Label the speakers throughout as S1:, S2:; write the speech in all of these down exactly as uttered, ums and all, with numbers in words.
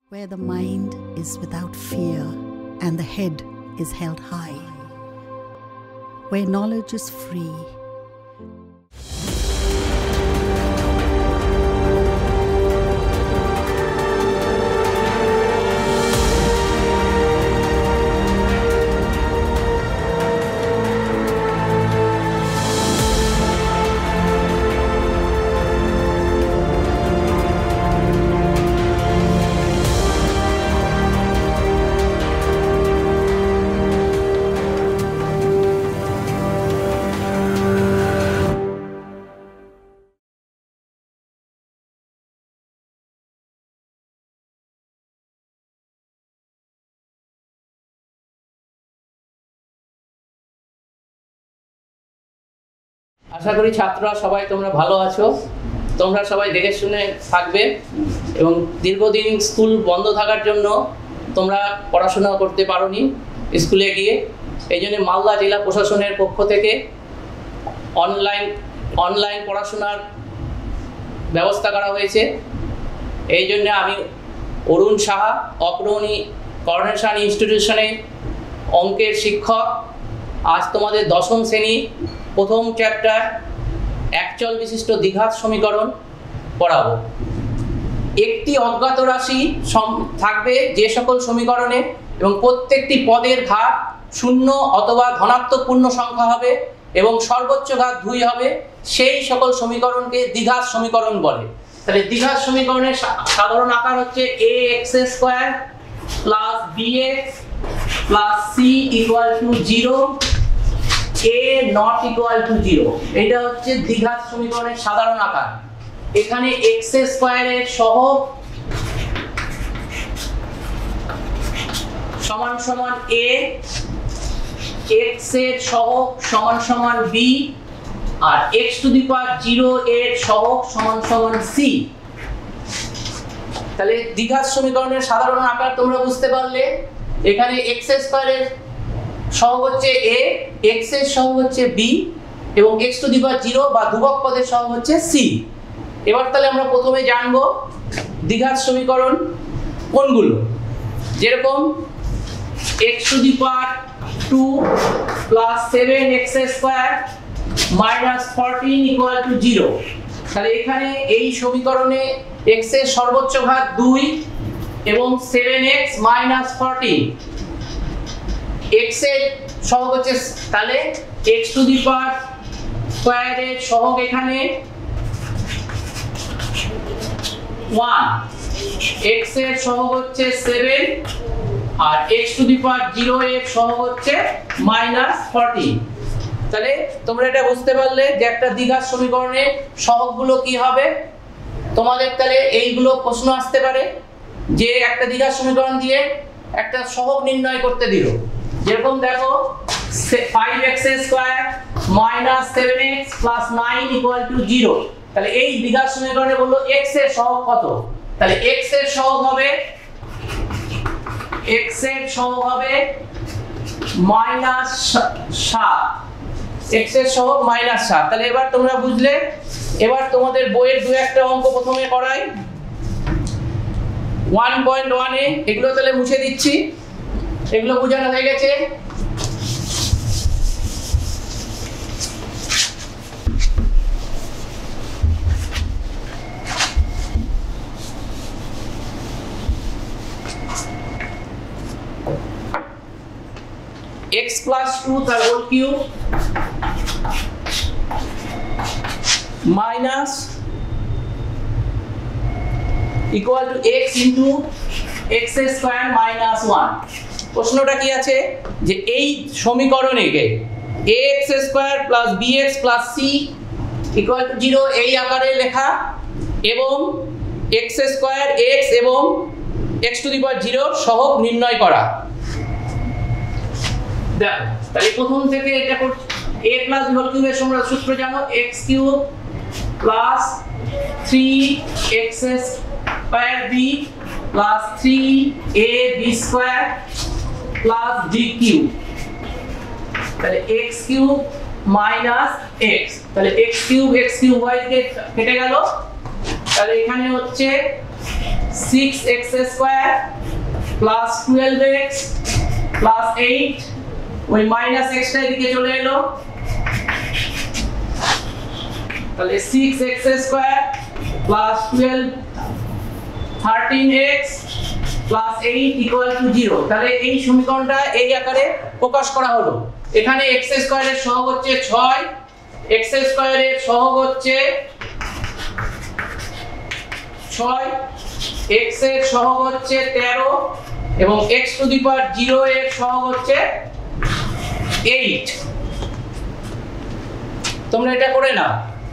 S1: where the mind is without fear and the head is held high, where knowledge is free.
S2: আশা করি ছাত্ররা সবাই তোমরা ভালো আছো। তোমরা সবাই দেখে শুনে থাকবে এবং দীর্ঘদিন স্কুল বন্ধ থাকার জন্য তোমরা পড়াশোনা করতে পারোনি স্কুলে গিয়ে। এই জন্য মালদা জেলা প্রশাসনের পক্ষ থেকে অনলাইন অনলাইন পড়াশোনার ব্যবস্থা করা হয়েছে। এই জন্য আমি অরুণ সাহা, অগ্রণী করোনেশন ইনস্টিটিউশনে অঙ্কের শিক্ষক, আজ তোমাদের দশম শ্রেণী প্রথম চ্যাপ্টার একচল বিশিষ্ট দ্বিঘাত সমীকরণ পড়াবো। একটি অজ্ঞাত রাশি থাকবে যে সকল সমীকরণে এবং প্রত্যেকটি পদের ঘাত শূন্য অথবা ধনাত্মক পূর্ণ সংখ্যা হবে এবং সর্বোচ্চ ঘাত দুই হবে, সেই সকল সমীকরণকে দ্বিঘাত সমীকরণ বলে। তাহলে দ্বিঘাত সমীকরণের সাধারণ আকার হচ্ছে a x square plus b x plus c equal to zero, a not equal to zero। এটা হচ্ছে দ্বিঘাত সমীকরণের সাধারণ আকার। এখানে x স্কয়ারের সহগ সমান সমান a, x এর সহগ সমান সমান b আর x to the power zero এর সহগ সমান সমান c। তাহলে দ্বিঘাত সমীকরণের সাধারণ আকার তোমরা বুঝতে পারলে। এখানে x স্কয়ারের সহগ হচ্ছে a, x এর সহগ হচ্ছে b এবং x to the power zero বা ধ্রুবক পদের সহগ হচ্ছে c। এবার তাহলে আমরা প্রথমে জানব দ্বিঘাত সমীকরণ কোনগুলো। যেরকম x to the power two plus seven x square minus fourteen equal to zero. তাহলে এখানে এই সমীকরণে x এর সর্বোচ্চ ঘাত দুই এবং seven x minus fourteen, x এর সহগ হচ্ছে, তাহলে x টু দি পাওয়ার স্কয়ারের সহগ এখানে ওয়ান, x এর সহগ হচ্ছে সেভেন আর x to the power zero এর সহগ হচ্ছে মাইনাস ফোরটিন। তাহলে তোমরা এটা বুঝতে পারলে যে একটা দ্বিঘাত সমীকরণের সহগগুলো কি হবে। তোমাদের তাহলে এইগুলো প্রশ্ন আসতে পারে যে একটা দ্বিঘাত সমীকরণ দিয়ে একটা সহগ নির্ণয় করতে দিল। যেরকম দেখো five x square minus seven x plus nine equal to zero. তাহলে এই দ্বিঘাত সমীকরণে বললো x এর সহগ কত। তাহলে x এর সহগ হবে x এর সহগ হবে মাইনাস সাত, x এর সহগ মাইনাস সাত। তাহলে এবার তোমরা বুঝলে। এবার তোমাদের বইয়ের দু একটা অঙ্ক প্রথমে করাই ওয়ান পয়েন্ট ওয়ান এ, এগুলো তাহলে মুছে দিচ্ছি, এগুলো বোঝানো হয়ে গেছে। x plus টু তার whole cube minus equal to x into x square minus one. প্রশ্নটা কি আছে যে এই সমীকরণে ax square plus bx plus c equal to zero এই আকারে লেখা এবং x স্কয়ার x এবং x to the power zero সহগ নির্ণয় করা। দেখো তাহলে প্রথম থেকে এটা করছি। a প্লাস b হোল কিউবের সূত্র জানো, x cube plus three x square b plus three এ b square plus d cube. তাহলে x কিউব মাইনাস x, তাহলে x cube x cube y কে কেটে গেল। তাহলে এখানে হচ্ছে six x square plus twelve x plus eight, ওই minus এক্সটা এদিকে চলে এলো, তাহলে six x square plus twelve thirteen x plus eight equal to zero. তাহলে এই সমীকরণটা এই আকারে প্রকাশ করা হলো। এখানে এক্স স্কয়ারের সহগ হচ্ছে ছয়, এক্স স্কয়ারের সহগ হচ্ছে ছয়, x এর সহগ হচ্ছে তেরো এবং x to the power zero এর সহগ হচ্ছে এইট। তোমরা এটা করে নাও।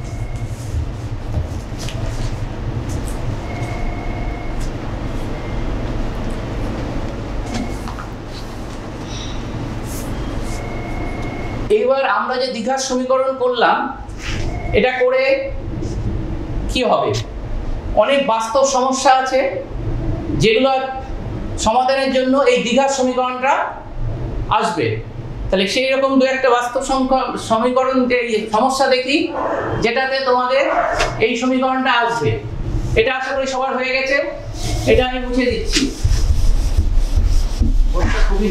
S2: এবার আমরা যে দ্বিঘাত সমীকরণ করলাম, এটা করে কি হবে? অনেক বাস্তব সমস্যা আছে যেগুলো সমাধানের জন্য এই দ্বিঘাত সমীকরণটা আসবে। তাহলে সেই রকম দু একটা বাস্তব সমীকরণ সমস্যা দেখি যেটাতে তোমাদের এই সমীকরণটা আসবে। এটা আশা করি সবার হয়ে গেছে, এটা আমি মুছে দিচ্ছি। খুবই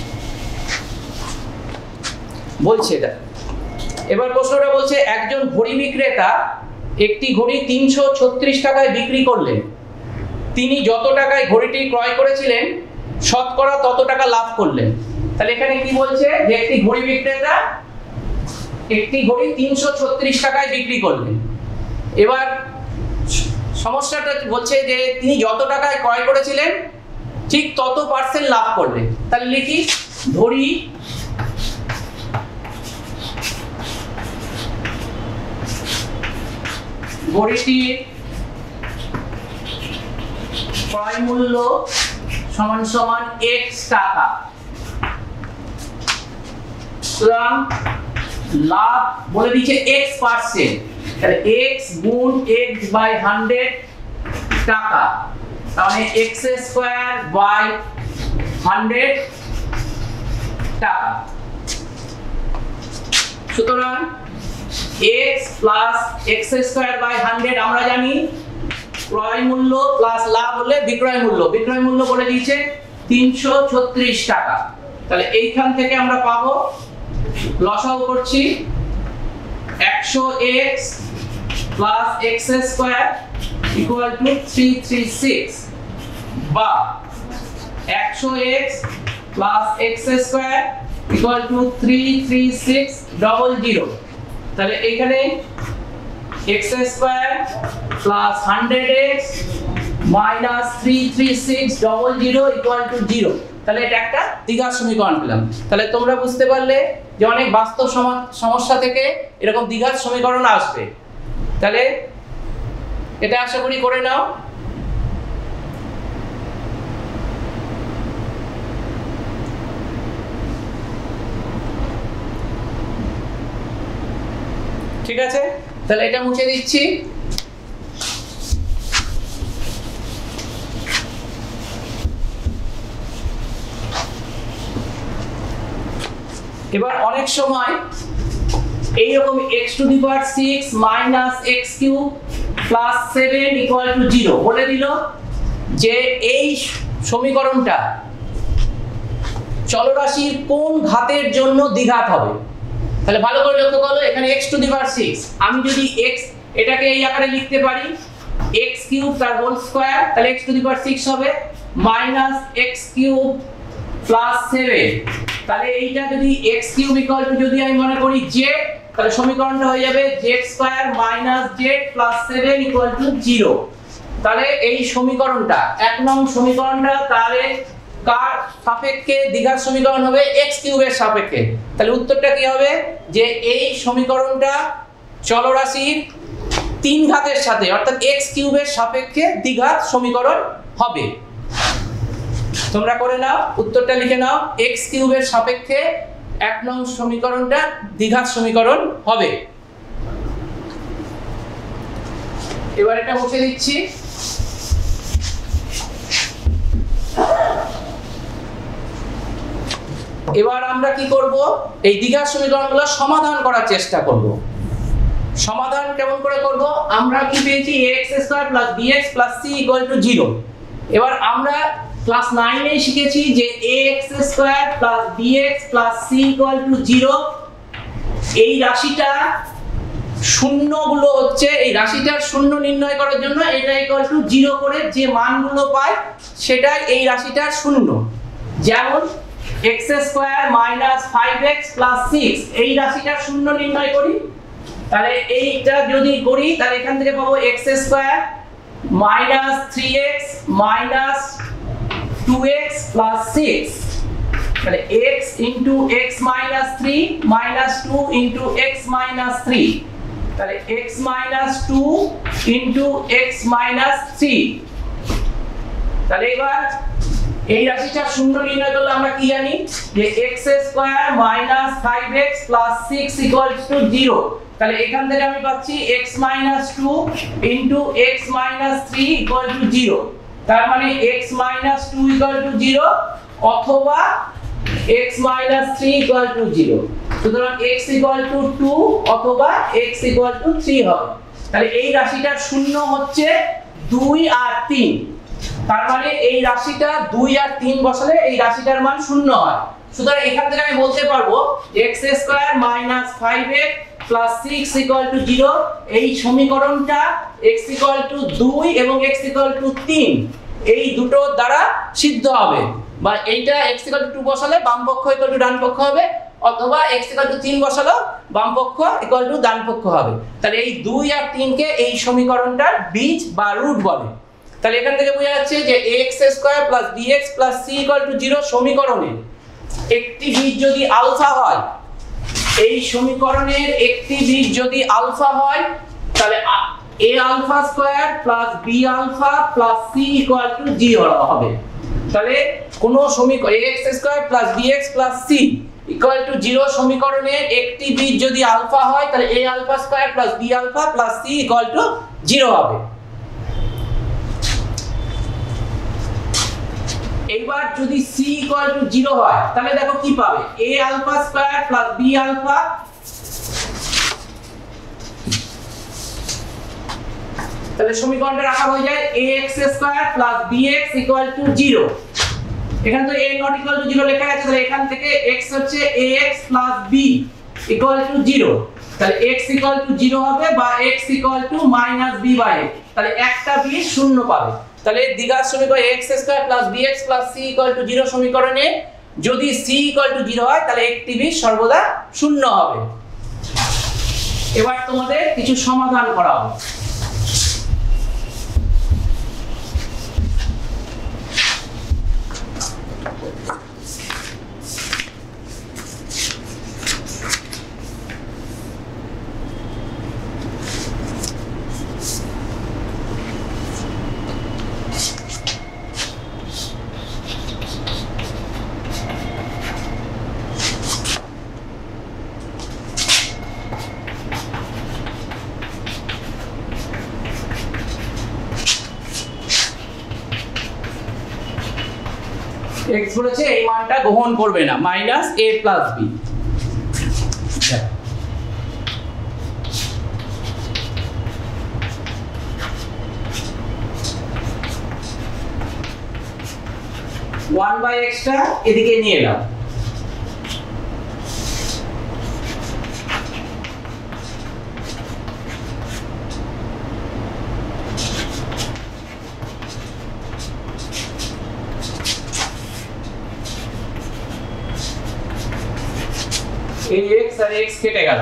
S2: বলছে এটা। এবার প্রশ্নটা বলছে একজন ঘড়ি বিক্রেতা একটি ঘড়ি তিনশো ছত্রিশ টাকায় বিক্রি করলেন। তিনি যত টাকায় ঘড়িটি ক্রয় করেছিলেন শতকরা তত টাকা লাভ করলেন। তাহলে এখানে কি বলছে যে একটি ঘড়ি বিক্রেতা একটি ঘড়ি তিনশো ছত্রিশ টাকায় বিক্রি করলেন। এবার সমস্যাটা বলছে যে তিনি যত টাকায় ক্রয় করেছিলেন ঠিক তত পার্সেন্ট লাভ করলেন। তাহলে লিখি ঘড়ি ঘড়িটির ক্রয় মূল্য সমান সমান x টাকা, সুতরাং লাভ বলে দিচ্ছে x পার্সেন্ট, তাহলে x গুণ x বাই হান্ড্রেড টাকা, তাহলে x স্কয়ার বাই হান্ড্রেড টাকা। সুতরাং x plus x square by hundred আমরা জানি ক্রয় মূল্য প্লাস লাভ হলে বিক্রয় মূল্য, বিক্রয় মূল্য বলে দিয়েছে তিনশো ছত্রিশ টাকা। তাহলে এইখান থেকে আমরা পাবো, লসাগু করছি, একশো x plus x square equal to তিনশো ছাপ্পান্ন বা একশো x plus x square equal to তিনশো ছাপ্পান্ন। তাহলে এখানে x square plus hundred x minus তিনশো ছাপ্পান্ন ইকুয়াল টু জিরো। তাহলে এটা একটা দ্বিঘাত সমীকরণ পেলাম। তাহলে তোমরা বুঝতে পারলে যে অনেক বাস্তব সমস্যা থেকে এরকম দ্বিঘাত সমীকরণ আসবে। তাহলে এটা আশা করি করে নাও। ঠিক আছে, তাহলে এটা মুছে দিচ্ছি। এবার অনেক সময় এইরকম x to the power six minus x cube plus seven equal to zero বলে দিল যে এই সমীকরণটা চলরাশির কোন ঘাতের জন্য দ্বিঘাত হবে। তাহলে ভালো করে লক্ষ্য করো, এখানে x to the power six, আমি যদি x এটাকে এই আকারে লিখতে পারি x কিউব তার হোল স্কয়ার, তাহলে x to the power six হবে minus x cube plus seven. তাহলে এইটা যদি x কিউব ইকুয়াল টু যদি আমি মনে করি z, তাহলে সমীকরণটা হয়ে যাবে z square minus z plus seven equal to zero. তাহলে এই সমীকরণটা এক নং সমীকরণটা তাহলে কার সাপেক্ষে দ্বিঘাত সমীকরণ হবে? x কিউবের সাপেক্ষে। তাহলে উত্তরটা কি হবে যে এই সমীকরণটা চলরাশির তিন ঘাতের সাথে অর্থাৎ x কিউবের সাপেক্ষে দ্বিঘাত সমীকরণ হবে। তোমরা করে নাও, উত্তরটা লিখে নাও, x কিউবের সাপেক্ষে এক নং সমীকরণটা দ্বিঘাত সমীকরণ হবে। এবার এটা মুছে দিচ্ছি। এবার আমরা কি করব? এই দ্বিঘাত সমীকরণগুলো সমাধান করার চেষ্টা করব। সমাধান কেমন করে করব? আমরা কি পেয়েছি? x square plus bx plus c equal to zero. এবার আমরা ক্লাস নাইন এ শিখেছি যে ax square plus bx plus c equal to zero. এই রাশিটা শূন্যগুলো হচ্ছে, এই রাশিটার শূন্য নির্ণয় করার জন্য এটা ইকুয়াল টু জিরো করে যে মানগুলো পাই সেটাই এই রাশিটার শূন্য। যেমন x square minus five x plus six, এই রাশিটার শূন্য নির্ণয় করি, তাহলে এইটা যদি করি তাহলে এখান থেকে পাবো x square minus three x minus two x plus six, তাহলে x into x minus three minus two into x minus three, তাহলে x minus two into x minus three। তাহলে এবার এই রাশিটা শূন্য নির্ণয় করলে আমরা কি জানি যে x square minus five x plus six equals to zero. তাহলে এখান থেকে আমি পাচ্ছি x minus two into x minus three equal to zero. তার মানে x minus two equal to zero অথবা x minus three equal to zero. সুতরাং x equal to two অথবা x ইকুয়াল টু থ্রি হবে। তাহলে এই রাশিটার শূন্য হচ্ছে দুই আর তিন। তার মানে এই রাশিটা দুই আর তিন বসালে এই রাশিটার মান শূন্য হয়। সুতরাং এখান থেকে আমি বলতে পারবো x square minus five x plus six equal to zero, এই সমীকরণটা x ইকুয়াল টু দুই এবং x ইকুয়াল টু তিন এই দুটো দ্বারা সিদ্ধ হবে। বা এইটা x ইকুয়াল টু টু বসালে বাম পক্ষ ইকুয়াল টু ডান পক্ষ হবে, অথবা x ইকুয়াল টু থ্রি বসালে বাম পক্ষ ইকুয়াল টু ডান পক্ষ হবে। তাহলে এই দুই আর তিন কে এই সমীকরণটার বীজ বা রুট বলে। তাহলে এখান থেকে বোঝা যাচ্ছে যে ax square plus bx plus c equal to zero সমীকরণে একটি বীজ যদি আলফা হয়, এই সমীকরণের একটি বীজ যদি আলফা হয় তাহলে a alpha square plus b alpha plus c equal to zero হবে। তাহলে কোন সমীকরণ ax square plus bx plus c equal to zero সমীকরণের একটি বীজ যদি আলফা হয় তাহলে a alpha square plus b alpha plus c equal to zero হবে। এইবার যদি c ইকুয়াল টু জিরো হয় তাহলে দেখো কি পাবে, a alpha square plus b alpha তাহলে সমীকরণটা রাখা হয়ে যায় ax square plus bx equal to zero. এখানে তো a not equal to zero লেখা আছে, তাহলে এখান থেকে x হচ্ছে ax plus b equal to zero. তাহলে x ইকুয়াল টু জিরো হবে বা x equal to minus b by x, তাহলে একটা b শূন্য পাবে। তাহলে দ্বিঘাত সমীকরণ x square plus bx plus c equal to zero সমীকরণে যদি c ইকুয়াল টু জিরো হয় তাহলে একটি বীজ সর্বদা শূন্য হবে। এবার তোমাদের কিছু সমাধান করা হবে। x বলেছে এই মানটা গ্রহণ করবে না, minus a plus b। One by এক্সটা এদিকে নিয়ে এলাম, এই x আর x কেটে গেল।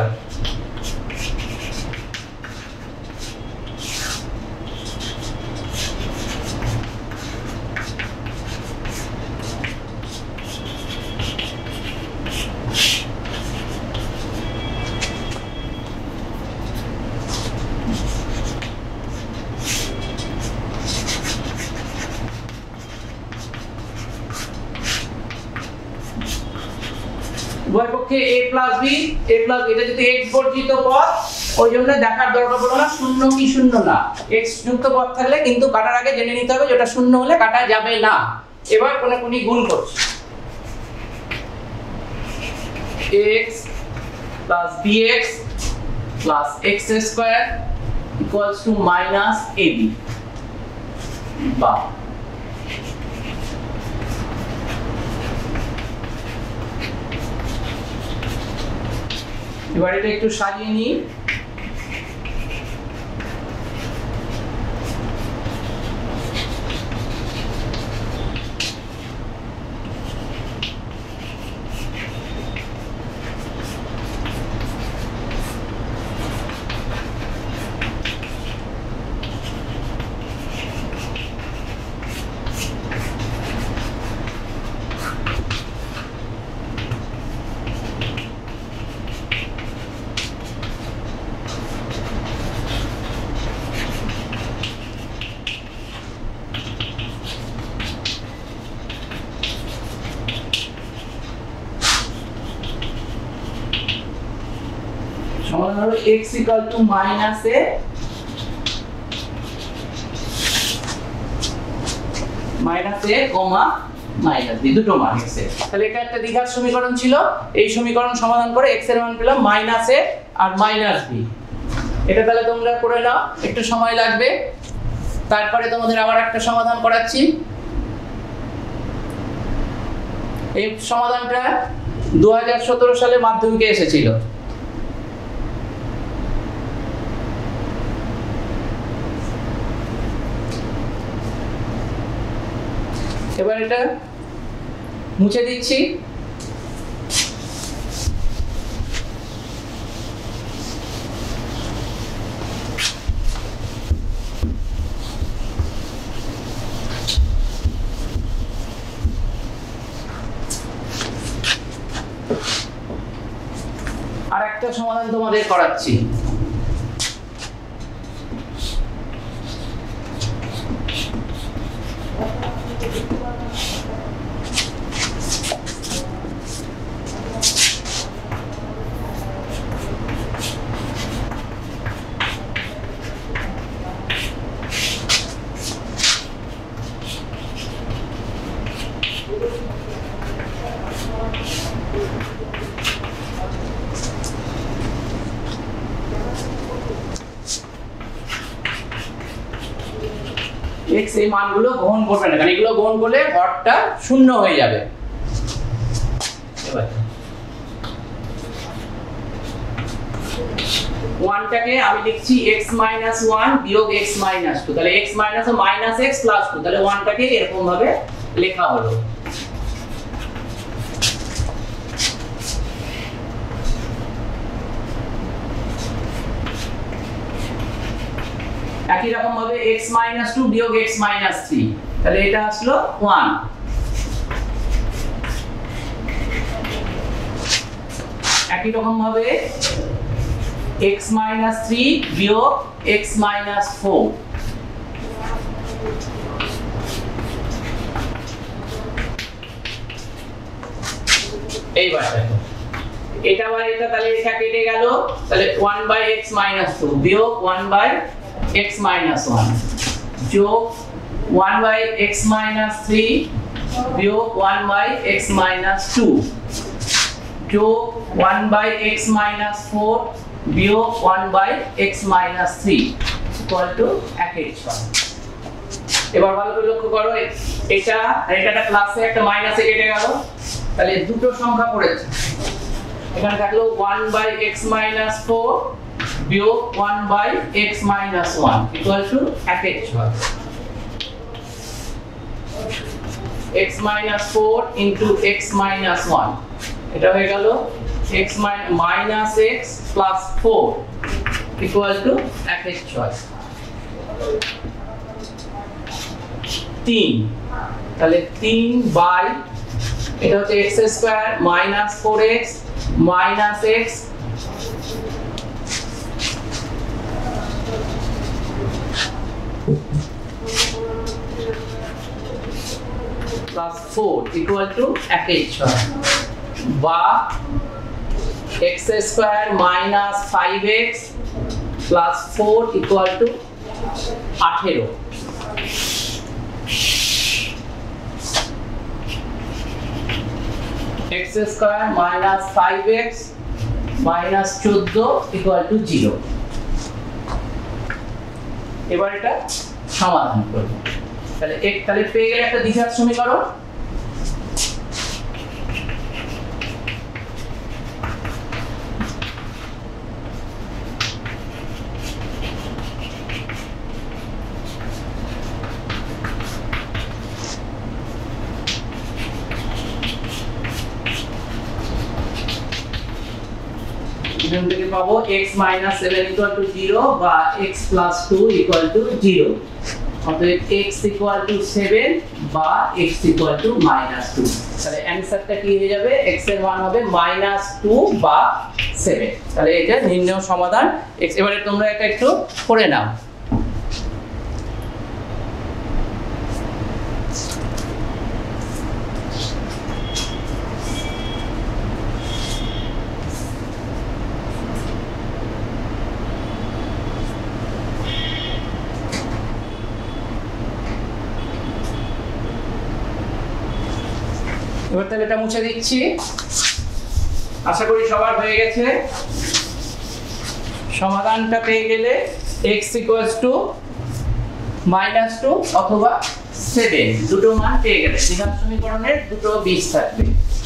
S2: উভয় পক্ষে a plus b, a plus এটা যদি x বর্জিত পদ, ওই জন্য দেখার দরকার পড়লো না শূন্য কি শূন্য না। x যুক্ত পদ থাকলে কিন্তু কাটার আগে জেনে নিতে হবে যেটা শূন্য হলে কাটা যাবে না। এবার কোনে কোনি গুণ করছি, x plus bx plus x square equals to minus ab। বা এবার এটা একটু সাজিয়ে নিই। সমাধান হলো x equal to minus a minus a comma minus b দুটো মান x এর। তাহলে এটা একটা দ্বিঘাত সমীকরণ ছিল, এই সমীকরণ সমাধান করে x এর মান পেলাম minus a R minus b। এটা তাহলে তোমরা করে নাও, একটু সময় লাগবে। তারপরে তোমাদের আবার একটা সমাধান করাচ্ছি। এই সমাধানটা দুই হাজার সতেরো সালে মাধ্যমিকে এসেছিল। এবার এটা মুছে দিচ্ছি। আর একটা সমাধান তোমাদের করাচ্ছি। x এই মানগুলো গ্রহণ করবে না, কারণ এগুলো গ্রহণ করলে ঘরটা শূন্য হয়ে যাবে। এবার one টাকে আমি লিখছি x minus one বিয়োগ x minus two, তাহলে x minus minus x plus two, তাহলে one টাকে এরকম ভাবে লেখা হলো। একই রকম ভাবে x minus two বিয়োগ x minus three, তাহলে এটা আসলো one। একই রকম ভাবে x minus three বিয়োগ x minus four, এইবার দেখো এটা আবার এটা, তাহলে এটা কেটে গেল, তাহলে one by x minus two বিয়োগ one by x minus one যোগ one by x minus three বিয়োগ one by x minus two যোগ one by x minus four বিয়োগ one by x minus three equal to এক এর ছয়। এবার ভালো করে লক্ষ্য করো, এটা আর এটা প্লাসে একটা মাইনাসে কেটে গেল, তাহলে দুটো সংখ্যা পড়েছে। এখানে থাকলো one by x minus four বিয়োগ one by x minus one equal to এক এর ছয়। x minus four into x minus one, এটা হয়ে গেল x minus x plus four equal to এক এর ছয়। তিন, তাহলে তিন বাই এটা হচ্ছে x square minus four x minus x plus four equal to এক এর ছয়, বা x square minus five x plus four equal to আঠেরো। x square minus five x minus চোদ্দ equal to zero। এবার এটা সমাধান করব। তাহলে এক তাহলে পেয়ে গেলে একটা দ্বিঘাত সমীকরণ। এখান থেকে পাবো x minus seven equal to zero বা x plus two equal to zero। অতএব x equal to seven বা x equal to minus two। তাহলে অ্যানসারটা কি হয়ে যাবে? x এর মান হবে minus two বা seven। তাহলে এটা নির্ণয় সমাধান x। এবারে তোমরা এটা একটু করে নাও। এবার তাহলে এটা মুছে দিচ্ছি। আশা করি সবার হয়ে গেছে। সমাধানটা পেয়ে গেলে x equals to minus two অথবা seven দুটো মান পেয়ে গেলে দ্বিঘাত সমীকরণের দুটো বীজ থাকবে।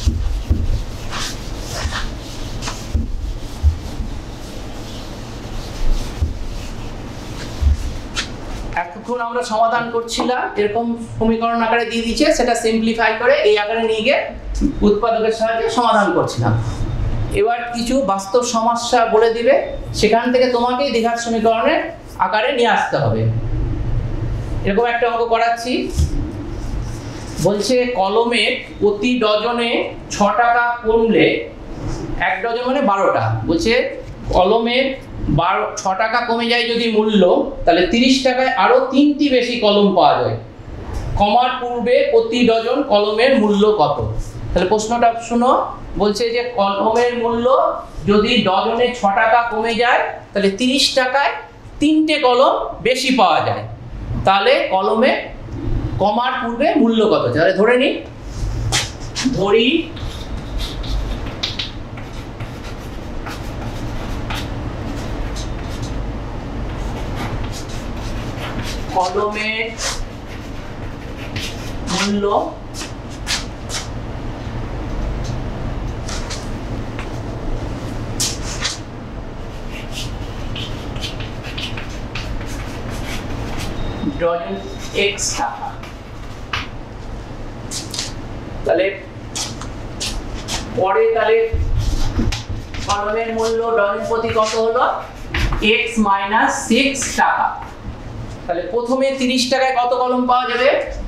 S2: এতক্ষণ আমরা সমাধান করছিলাম, এরকম সমীকরণ আকারে দিয়ে দিচ্ছে, সেটা সিম্পলিফাই করে এই আকারে নিয়ে গিয়ে উৎপাদকের সাহায্যে সমাধান করছিলাম। এবার কিছু বাস্তব সমস্যা বলে দিবে, সেখান থেকে তোমাকেই দ্বিঘাত সমীকরণের আকারে নিয়ে আসতে হবে। এরকম একটা অঙ্ক করাচ্ছি। বলছে কলমের প্রতি ডজনে ছ টাকা কমলে, এক ডজন মানে বারোটা, বলছে কলমের বারো ছ টাকা কমে যায় যদি মূল্য, তাহলে তিরিশ টাকায় আরো তিনটি বেশি কলম পাওয়া যায়। কমার পূর্বে প্রতি ডজন কলমের মূল্য কত? তাহলে প্রশ্নটা শুনো। বলছে যে কলমের মূল্য যদি ডজনে ছ টাকা কমে যায়, তাহলে তিরিশ টাকায় তিনটে কলম বেশি পাওয়া যায়। তাহলে কলমে কমার পূর্বে মূল্য কত? তাহলে ধরে নি, ধরি কলমের মূল্য ডজন x টাকা। তাহলে পরে তাহলে কলমের মূল্য ডজন প্রতি কত হলো? x minus six টাকা। তাহলে প্রথমে তিরিশ টাকায় কত কলম পাওয়া যাবে?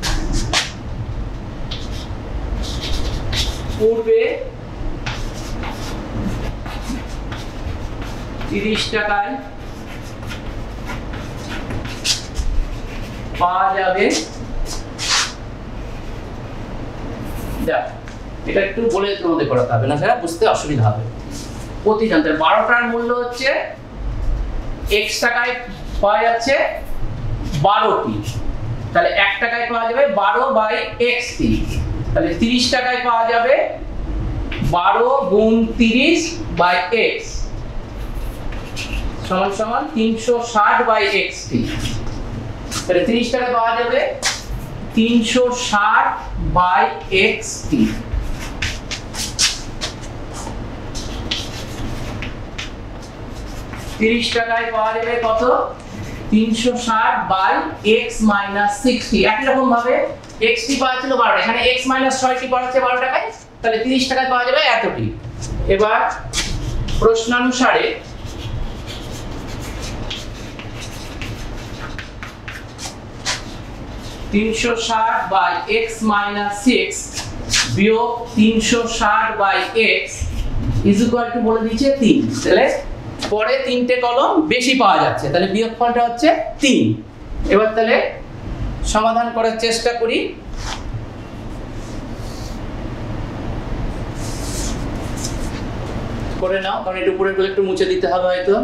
S2: পূর্বে তিরিশ টাকায় পাওয়া যাবে, দেখ এটা একটু বলে তোমাদের করাতে হবে, না সেটা বুঝতে অসুবিধা হবে। প্রতি জানতে বারোটার মূল্য হচ্ছে x টাকায় পাওয়া যাচ্ছে বারোটি, তাহলে এক টাকায় পাওয়া যাবে বারো বাই এক্স টি। তাহলে তিরিশ টাকায় পাওয়া যাবে বারো গুণ তিরিশ বাই এক্স সমান সমান তিনশো ষাট বাই এক্স টি। তাহলে তিরিশ টাকায় পাওয়া যাবে তিনশো ষাট বাই এক্স টি। তিরিশ টাকায় পাওয়া যাবে কত? তিনশো ষাট বাই x মাইনাস সিক্সটি। একই রকম ভাবে x টি পাওয়া ছিল বারো, এখানে x মাইনাস ছয় টি পাওয়া যাচ্ছে বারো টাকায়, তাহলে তিরিশ টাকায় পাওয়া যাবে এতটি। এবার প্রশ্নানুসারে তিনশো ষাট বাই x মাইনাস সিক্স বিয়োগ তিনশো ষাট by x is equal to বলে দিয়েছে তিন। তাহলে পরে তিনটে কলম বেশি পাওয়া যাচ্ছে, তাহলে বিয়োগফলটা হচ্ছে তিন। এবার তাহলে সমাধান করার চেষ্টা করি। করে নাও, কারণ একটু উপরের গুলো একটু মুছে দিতে হবে হয়তো।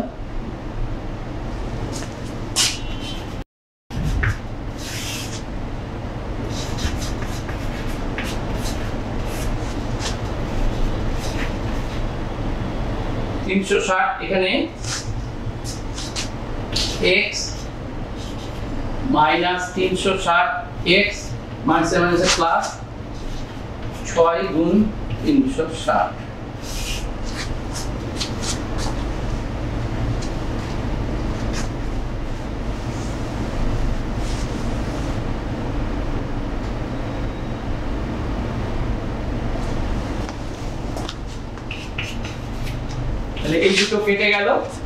S2: তিনশো ষাট এখানে x মাইনাস তিনশো ষাট x মাইনাস মাইনাস প্লাস ছয় গুণ তিনশো ষাট। তাহলে এই দুটো কেটে গেল।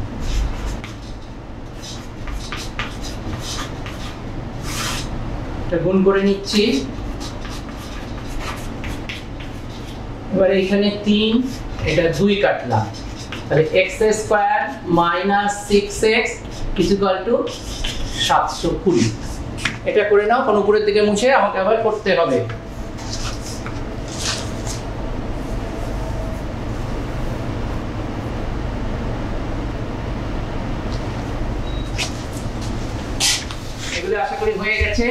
S2: এটা গুণ করে নিচ্ছি। এবারে এখানে তিন, এটা দুই কাটলাম, তাহলে x square minus six x is equal to সাতশো কুড়ি। এটা করে নাও, কোন উপরের দিকে মুছে আমাকে আবার করতে হবে। এগুলো আশা করি হয়ে গেছে।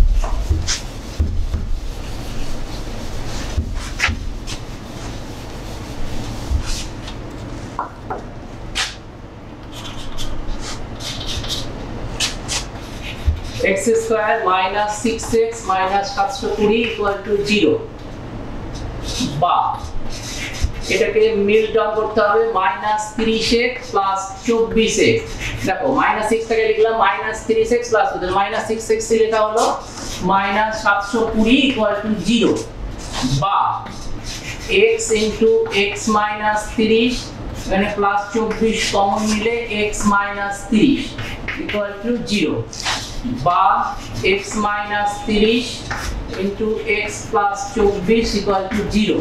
S2: x square minus six x minus সাতশো কুড়ি equal to zero, বা এটাকে মিল টার্ম করতে হবে মাইনাস ত্রিশ এক্স প্লাস চব্বিশ এক্স। দেখো মাইনাস সিক্স থেকে লিখলাম মাইনাস ত্রিশ x plus minus six x লেখা হলো মাইনাস সাতশো কুড়ি equal to zero, বা x into x minus ত্রিশ, এখানে প্লাস চব্বিশ কমন নিলে x minus ত্রিশ equal to zero, বা x minus ত্রিশ into x plus চব্বিশ equal to zero।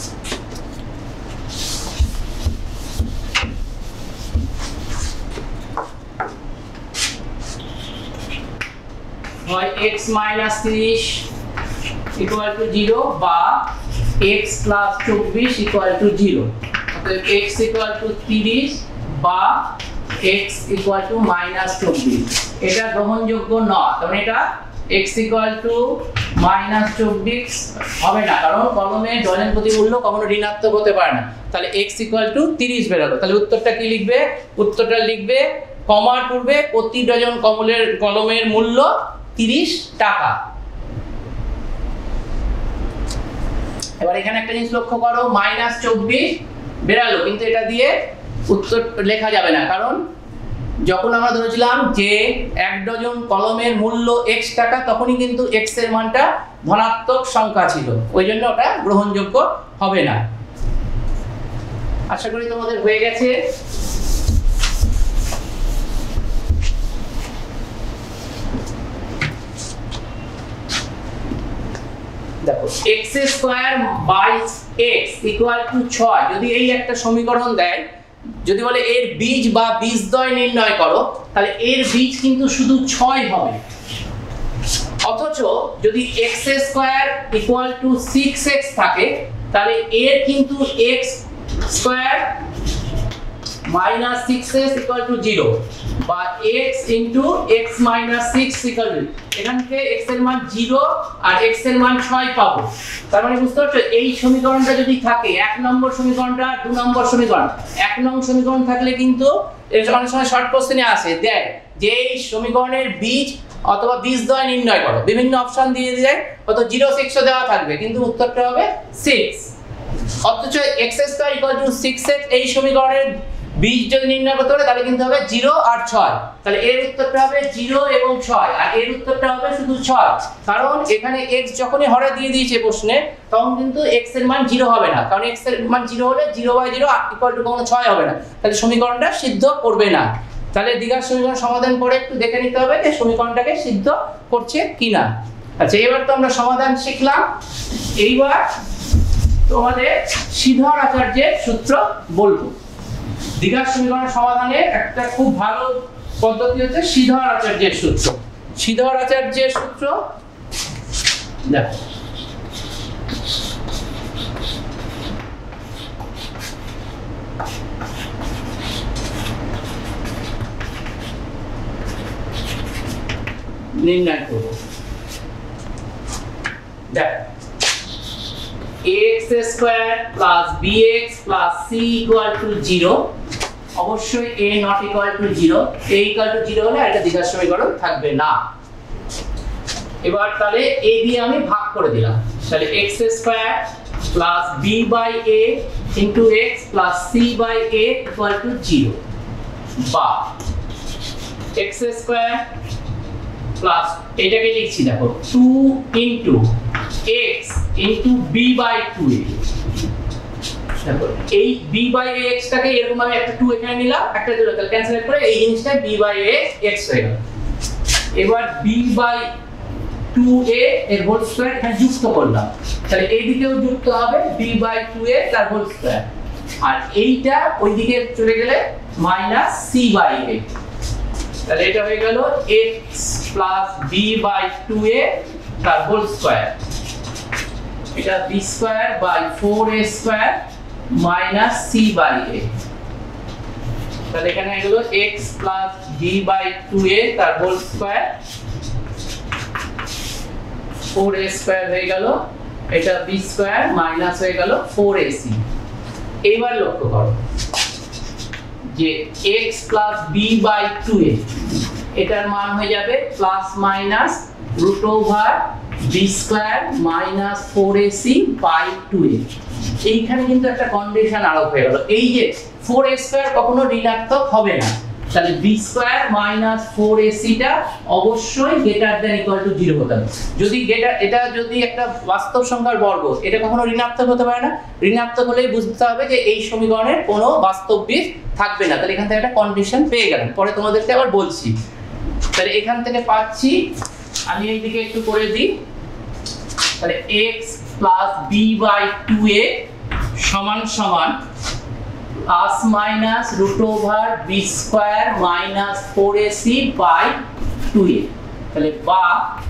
S2: হয় x minus ত্রিশ equal to zero, বা x plus চব্বিশ equal to zero। অতএব x equal to ত্রিশ বা x equal to minus চব্বিশ। এটা গ্রহণযোগ্য নয়, কারণ এটা x equal to minus চব্বিশ হবে না, কারণ কলমে ডজেন প্রতি মূল্য কখনো ঋণাত্মক হতে পারে না। তাহলে x equal to ত্রিশ বেরোলো। তাহলে উত্তরটা কি লিখবে? উত্তরটা লিখবে কমার পূর্বে প্রতি ডজন কমলের কলমের মূল্য ত্রিশ টাকা। এবার এখানে একটা জিনিস লক্ষ্য করো, মাইনাস চব্বিশ বেরালো, কিন্তু এটা দিয়ে উত্তর লেখা যাবে না, কারণ যখন আমরা ধরেছিলাম যে এক ডজন কলমের মূল্য x টাকা, তখনই কিন্তু x এর মানটা ধনাত্মক সংখ্যা ছিল, ওই জন্য ওটা গ্রহণযোগ্য হবে না। আশা করি তোমাদের হয়ে গেছে। দেখো x square by x equal to ছয়, যদি এই একটা সমীকরণ দেয়, যদি বলে এর বীজ বা বীজদ্বয় নির্ণয় করো, তাহলে এর বীজ কিন্তু শুধু ছয় হবে। অথচ যদি x square equal to six x থাকে, তাহলে এর কিন্তু x square minus six x equal to zero, বা x into x minus six equal to, এখান থেকে x এর মান জিরো আর x এর মান ছয় পাবো। তার মানে বুঝতে পারছো, এই সমীকরণটা যদি থাকে, এক নম্বর সমীকরণটা, দু নম্বর সমীকরণ, এক নং সমীকরণ থাকলে কিন্তু এর অনেক সময় শর্ট কোশ্চেনে আসে, দেখ যে এই সমীকরণের বীজ অথবা বীজদ্বয় নির্ণয় করো, বিভিন্ন অপশন দিয়ে দেয়, হয়তো জিরো সিক্সও দেওয়া থাকবে, কিন্তু উত্তরটা হবে সিক্স। অথচ x square equal to six x এই সমীকরণের বীজ যদি নির্ণয় করতে হবে, তাহলে কিন্তু হবে জিরো আর ছয়, তাহলে এর উত্তরটা হবে জিরো এবং ছয়, আর এর উত্তরটা হবে শুধু ছয়, কারণ এখানে x যখনই হরে দিয়ে দিয়েছে প্রশ্নে, তখন কিন্তু x এর মান জিরো হবে না, কারণ x এর মান জিরো হলে zero by zero equal to কোনো ছয় হবে না, তাহলে সমীকরণটা সিদ্ধ করবে না। তাহলে দ্বিঘাত সমীকরণ সমাধান করে একটু দেখে নিতে হবে যে সমীকরণটাকে সিদ্ধ করছে কিনা। আচ্ছা, এবার তো আমরা সমাধান শিখলাম, এইবার তোমাদের শ্রীধর আচার্যের সূত্র বলবো। দ্বিঘাত সমীকরণ সমাধানের একটা খুব ভালো পদ্ধতি হচ্ছে শ্রীধর আচার্যের সূত্র। শ্রীধর আচার্যের সূত্র দেখো, নির্ণয় করব। দেখো x square plus bx plus c equal to zero, অবশ্যই a not equal to zero, a equal to zero হলে এটা দ্বিঘাত সমীকরণ থাকবে না। এবার তাহলে a দিয়ে আমি ভাগ করে দিলাম, তাহলে x square plus b by a into x plus c by a equal to zero, বা x স্কয়ার প্লাস এটাকে লিখছি দেখো two into x into b by two a দেখো এই b বাই x টাকে এরকম ভাবে একটা টু এখানে নিলাম, একটা দিলাম, তাহলে ক্যান্সেল করে এই জিনিসটা b বাই x হয়ে গেল। এবার b বাই টু এ এর হোল স্কয়ার এখানে যুক্ত করলাম, তাহলে এই দিকেও যুক্ত হবে b বাই টু এ তার হোল স্কয়ার, আর এইটা ওই দিকে চলে গেলে মাইনাস c বাই a, তাহলে এটা হয়ে গেল x plus b by two a তার হোল স্কয়ার, এটা b square by four a square minus c by a, তাহলে এখানে হলো x plus b by two a তার whole square, four a square হয়ে গেল, এটা b স্কয়ার মাইনাস হয়ে গেল ফোর এ সি। এইবার লক্ষ্য করো যে x plus b by two a এটার মান হয়ে যাবে plus minus root over b square minus four a C by two a. এইখানে কিন্তু একটা কন্ডিশন আরোপ হয়ে গেল, এই যে ফোর এ স্কয়ার কখনো ঋণাত্মক হবে না, তাহলে b square minus four a c টা অবশ্যই greater than equal to zero হতে হবে। যদি গ্রেটার, এটা যদি একটা বাস্তব সংখ্যার বর্গ, এটা কখনো ঋণাত্মক হতে পারে না, ঋণাত্মক হলেই বুঝতে হবে যে এই সমীকরণের কোনো বাস্তব বীজ থাকবে না, তাহলে এখান থেকে একটা কন্ডিশন পেয়ে গেলাম, পরে তোমাদেরকে আবার বলছি। তাহলে এখান থেকে পাচ্ছি, আমি এইদিকে একটু করে দিই, তাহলে x plus b by two a সমান সমান plus minus root over b square minus four a C by two a, তাহলে বা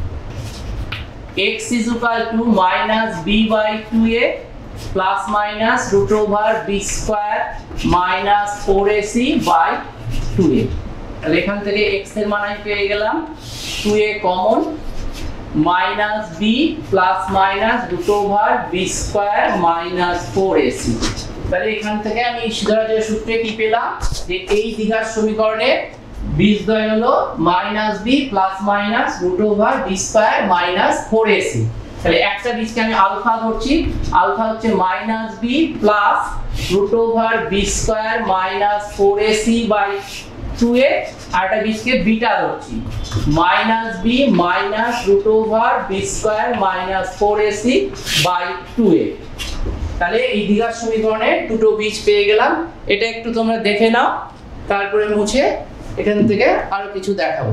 S2: x is equal to minus b by two a plus minus root over b square minus four a c by two a, তাহলে এখান থেকে x এর মান আমি পেয়ে গেলাম two a common minus b plus minus root over b square minus four a c. তাহলে এখান থেকে আমি সিদ্ধার্থের সূত্রে কি পেলাম যে এই দ্বিঘাত সমীকরণে বীজদ্বয় হলো minus b plus minus root over b square minus four a c. তাহলে একটা বীজকে আমি আলফা ধরছি, আলফা হচ্ছে minus b plus root over b square minus four a C by two a, আর একটা বীজকে বিটা ধরছি minus b minus root over b square minus four a C by two a. তাহলে এই দ্বিঘাত সমীকরণে দুটো বীজ পেয়ে গেলাম, এটা একটু তোমরা দেখে নাও, তারপরে মুছে এখান থেকে আরো কিছু দেখাবো।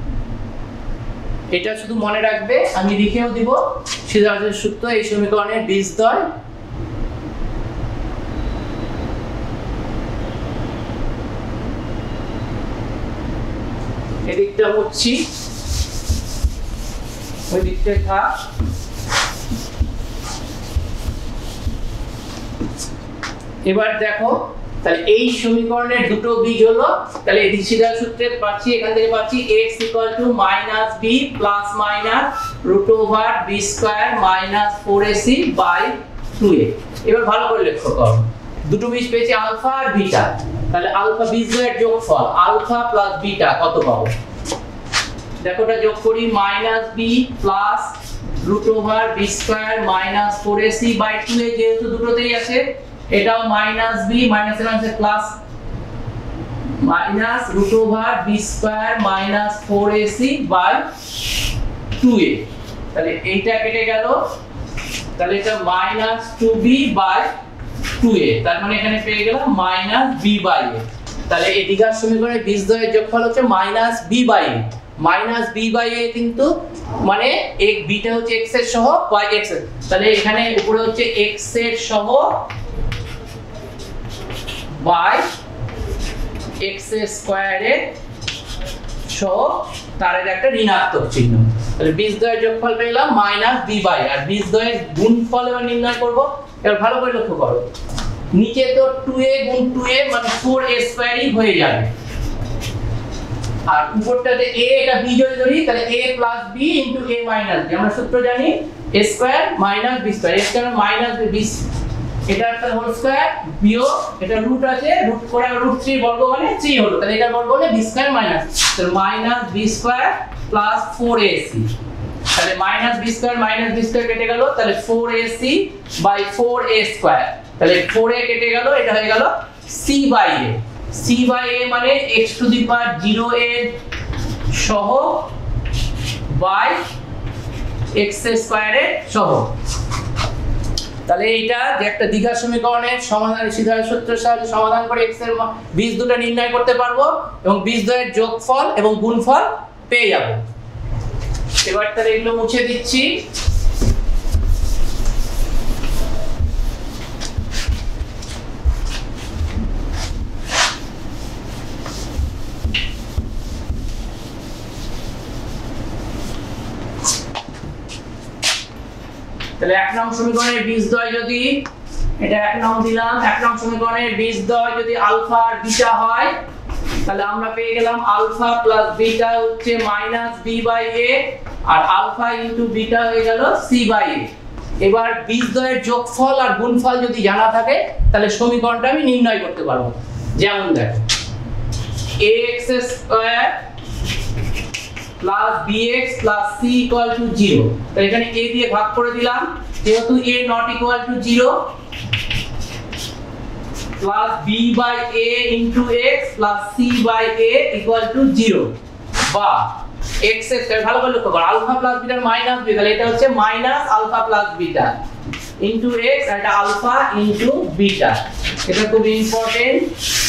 S2: এটা শুধু মনে রাখবে, আমি লিখেও দিব সিদ্ধার্থের সূত্র এই সমীকরণের বীজদ্বয় এদিকটা মুছছি, ওই দিকটা থাক। এবার দেখো, তাহলে এই সমীকরণের দুটো বীজ হলো, তাহলে এই সিদ্ধার্থ সূত্রে পাচ্ছি, এখান থেকে পাচ্ছি x equal to minus b plus minus root over b square minus four a c by two a. এবার ভালো করে লক্ষ্য করো, দুটো বীজ পেয়েছি আলফা আর বিটা, তাহলে আলফা বীজদ্বয়ের যোগফল আলফা প্লাস বিটা কত পাবো? দেখো এটা যোগ করি, minus b plus root over b square minus four a C by two a, যেহেতু দুটোতেই আছে এটাও মাইনাস b মাইনাস এর আছে plus minus root over b square minus four a C by two a, তাহলে এইটা কেটে গেল, তাহলে এটা minus two b by two a, তার মানে এখানে পেয়ে গেলাম মাইনাস b বাই a। তাহলে এই দ্বিঘাত সমীকরণের বীজদ্বয়ের যোগফল হচ্ছে minus b by a, minus b by a কিন্তু মানে এক বিটা হচ্ছে x এর সহ y x এর, তাহলে এখানে উপরে হচ্ছে x এর সহ বাই x স্কয়ারের সহ তারের একটা ঋণাত্মক চিহ্ন, তাহলে বীজদ্বয়ের যোগফল পেলাম মাইনাস b বাই, আর বীজদ্বয়ের গুণফল এবার নির্ণয় করব। এবার ভালো করে লক্ষ্য করো, নিচে তো টু এ গুণ টু এ মানে ফোর এ স্কয়ারই হয়ে যাবে, আর উপরটাতে a, এটা b যদি ধরি তাহলে a plus b into a minus b, আমরা সূত্র জানি a square minus b square, a square minus b, এটা একটা হোল স্কয়ার বিয়োগ এটা রুট আছে, রুট করে রুট থ্রি বর্গ মানে থ্রি হলো, তাহলে এটা বর্গ হলে b স্কয়ার মাইনাস, তাহলে minus b square plus four a c, তাহলে minus b square minus b square কেটে গেল, তাহলে four a C by four a square, তাহলে ফোর এ কেটে গেল, এটা হয়ে গেল c by a, c by a মানে x to the power zero এর সহ বাই x স্কয়ারের সহ। তাহলে এইটা যে একটা দ্বিঘাত সমীকরণের সমাধান সিদ্ধান্ত সূত্রের সাহায্যে সমাধান করে x এর বীজ দুটো নির্ণয় করতে পারবো এবং বীজ দ্বয়ের যোগফল এবং গুণফল পেয়ে যাব। এবার তাহলে এগুলো মুছে দিচ্ছি। তাহলে এক নং সমীকরণের বীজদ্বয় যদি এটা এক নং দিলাম, এক নং সমীকরণের বীজদ্বয় যদি আলফা আর বিটা হয় তাহলে আমরা পেয়ে গেলাম আলফা প্লাস বিটা হচ্ছে মাইনাস বি বাই এ আর আলফা ইনটু বিটা হয়ে গেল সি বাই এ। এবার বীজদ্বয়ের যোগফল আর গুণফল যদি জানা থাকে তাহলে সমীকরণটা আমি নির্ণয় করতে পারবো। যেমন দেখো ax square plus bx plus c equal to zero. তো এখানে a দিয়ে ভাগ করে দিলাম, যেহেতু a not equal to zero plus b by a into x plus c by a equal to zero, বা x এর ভালো করে লক্ষ্য করো আলফা প্লাস বিটার মাইনাস বি, তাহলে এটা হচ্ছে minus alpha plus beta into x আর এটা আলফা ইনটু বিটা। এটা খুব ইম্পর্টেন্ট,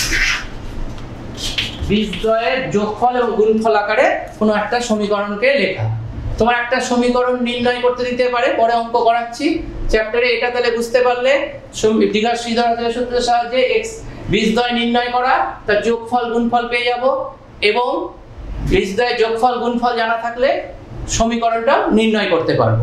S2: বীজদ্বয়ের যোগফল এবং গুণফল আকারে কোনো একটা সমীকরণকে লেখা। তোমার একটা সমীকরণ নির্ণয় করতে দিতে পারে, পরে অঙ্ক করাচ্ছি চ্যাপ্টারে। এটা তাহলে বুঝতে পারলে দ্বিঘাত সিদ্ধান্তের সূত্রের সাহায্যে x বীজদ্বয় নির্ণয় করা, তার যোগফল গুণফল পেয়ে যাব এবং বীজদ্বয়ের যোগফল গুণফল জানা থাকলে সমীকরণটা নির্ণয় করতে পারবো।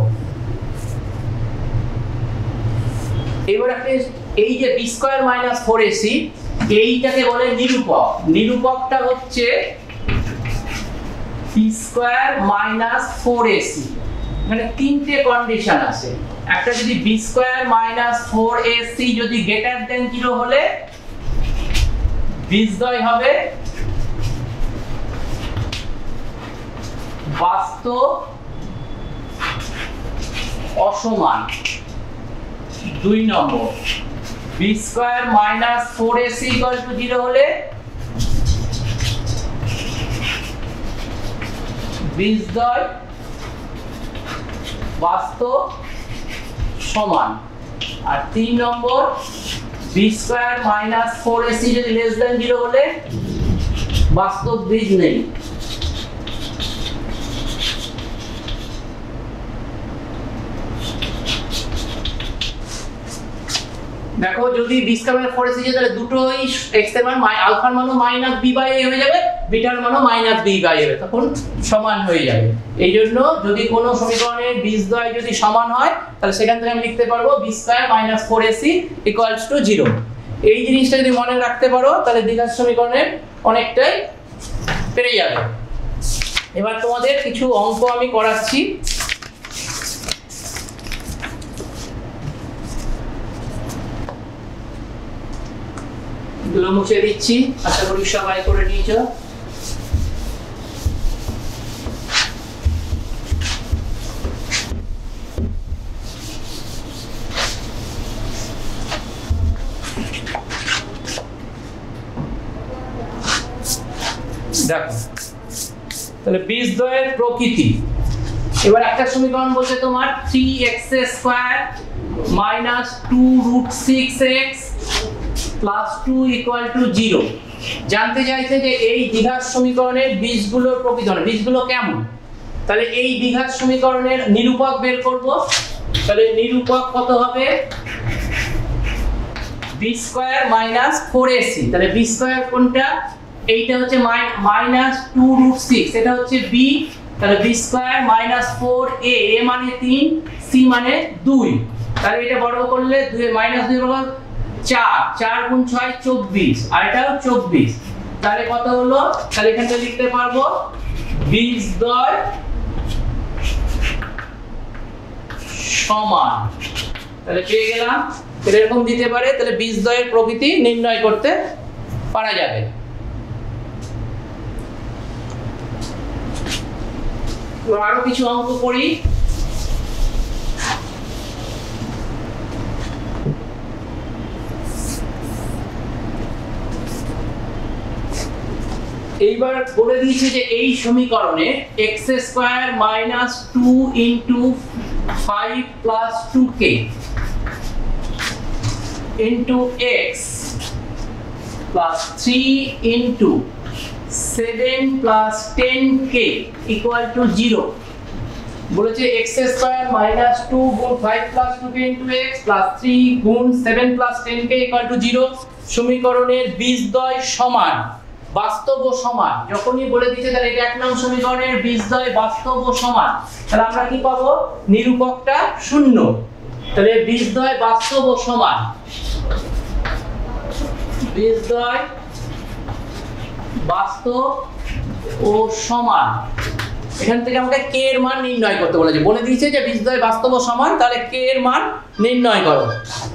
S2: এবার একটা এই যে b square minus four a c এইটাকে বলে নিরূপক। নিরূপকটা হচ্ছে b square minus four a c. এখানে তিনটে কন্ডিশন আছে। একটা যদি b square minus four a c যদি গ্রেটার দেন জিরো হলে বীজদ্বয় হবে বাস্তব অসমান। দুই নম্বর b square minus four a c equal to zero হলে বীজদ্বয় বাস্তব সমান। আর তিন নম্বর b square minus four a c যদি লেস দেন জিরো হলে বাস্তব বীজ নেই। দেখো যদি b square four a c তাহলে দুটোই x এর মান আলফার মানও মাইনাস b বাই a হয়ে যাবে, বিটার মানও মাইনাস b বাই a, তখন সমান হয়ে যাবে। এই জন্য যদি কোনো সমীকরণের বীজদ্বয় যদি সমান হয় তাহলে সেখান থেকে আমি লিখতে পারবো b square minus four a c equals to zero. এই জিনিসটা যদি মনে রাখতে পারো তাহলে দ্বিঘাত সমীকরণের অনেকটাই পেরে যাবে। এবার তোমাদের কিছু অঙ্ক আমি করাচ্ছি। এগুলো মুছে দিচ্ছি, আশা করি সবাই করে নিয়েছো। দেখো তাহলে বীজদ্বয়ের প্রকৃতি। এবার একটা সমীকরণ বলছে তোমার three x square minus two root six x plus two equal to zero. জানতে চাইছে যে এই দ্বিঘাত সমীকরণের বীজগুলোর প্রকৃতি, বীজগুলো কেমন। তাহলে এই দ্বিঘাত সমীকরণের নিরূপক বের করব। তাহলে নিরূপক কত হবে b square minus four a c. তাহলে বি স্কয়ার কোনটা, এইটা হচ্ছে মাইনাস টু রুট সিক্স, এটা হচ্ছে বি। তাহলে b square minus four a, a মানে তিন, সি মানে দুই। তাহলে এটা বর্গ করলে দুই মাইনাস দুই বর্গ চার, চার গুণ ছয় চব্বিশ, আর এটাও চব্বিশ। তাহলে কত হলো, তাহলে এখানে লিখতে পারবো বীজদ্বয় সমান। তাহলে পেয়ে গেলাম। এরকম দিতে পারে, তাহলে বীজদ্বয়ের প্রকৃতি নির্ণয় করতে পারা যাবে। আরো কিছু অঙ্ক করি। এইবার বলে দিয়েছে যে এই সমীকরণে x square minus two into five plus two k into x plus three into seven plus ten k equal to zero বলেছে x স্কয়ার minus two গুণ five plus two k into x plus three গুণ seven plus ten k equal to zero সমীকরণের বীজদ্বয় সমান বাস্তব ও সমান। যখনই বলে দিয়েছে তাহলে এটা এক নং সমীকরণের বীজদ্বয় বাস্তব ও সমান, তাহলে আমরা কি পাবো? নিরূপকটা শূন্য। তাহলে বীজদ্বয় বাস্তব ও সমান, বীজদ্বয় বাস্তব ও সমান। এখান থেকে আমাকে k এর মান নির্ণয় করতে বলেছে, বলে দিয়েছে যে বীজদ্বয় বাস্তব ও সমান, তাহলে k এর মান নির্ণয় করো।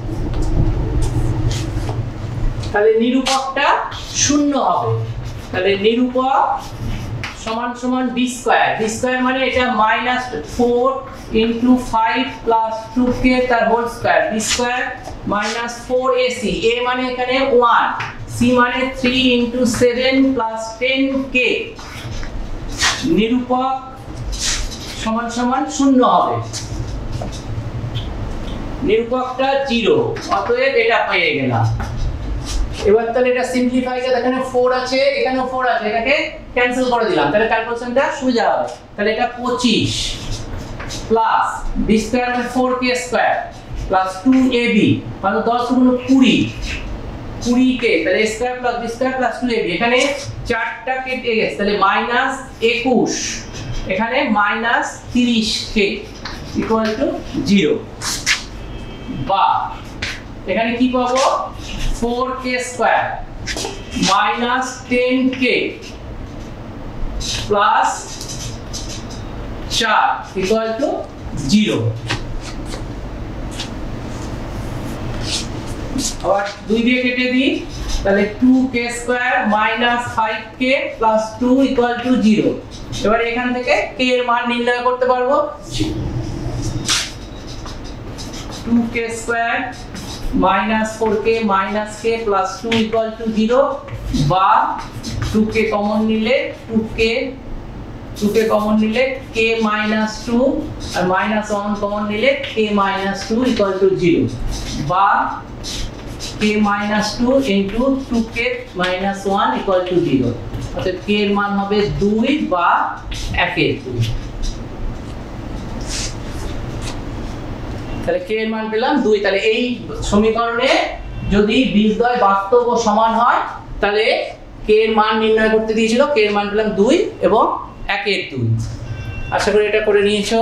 S2: তাহলে নিরূপকটা শূন্য হবে। তাহলে নিরূপক সমান সমান b স্কয়ার, b স্কয়ার মানে এটা minus four into five plus two k তার whole square, b square minus four a c, a মানে এখানে one, c মানে three into seven plus ten k, নিরূপক সমান সমান শূন্য হবে, নিরূপকটা জিরো, অতএব এটা পেয়ে গেলাম। এবার তাহলে এটা সিম্পলিফাই করে এখানে four আছে, এখানেও four আছে, এটাকে ক্যান্সেল করে দিলাম, তাহলে ক্যালকুলেশনটা সোজা হবে। তাহলে এটা পঁচিশ প্লাস b স্কয়ার মানে four k square plus two a b মানে দশ গুণ কুড়ি, কুড়ি k, তাহলে a square plus b square plus two a b, এখানে চারটা কেটে গেছে, তাহলে মাইনাস একুশ, এখানে মাইনাস তিরিশ k ইকুয়াল টু জিরো। বা এখানে কি পাবো? four k square minus ten k plus চার ইকুয়াল টু জিরো। আবার দুই দিয়ে কেটে দিই, তাহলে two k square minus five k plus two equal to zero. এবার এখান থেকে k এর মান নির্ণয় করতে পারবো, two k square minus four k minus k plus two equal to zero, বা two k কমন নিলে two k two k common নিলে k minus two আর minus one কমন নিলে k minus two equal to zero, বা k minus two into two k minus one equal to zero, অর্থাৎ k এর মান হবে দুই বা এক এর দুই। তাহলে k এর মান পেলাম দুই। তাহলে এই সমীকরণে যদি বীজদ্বয় বাস্তব ও সমান হয় তাহলে k এর মান নির্ণয় করতে দিয়েছিল, k এর মান পেলাম দুই এবং এক এর দুই। আশা করি এটা করে নিয়েছো।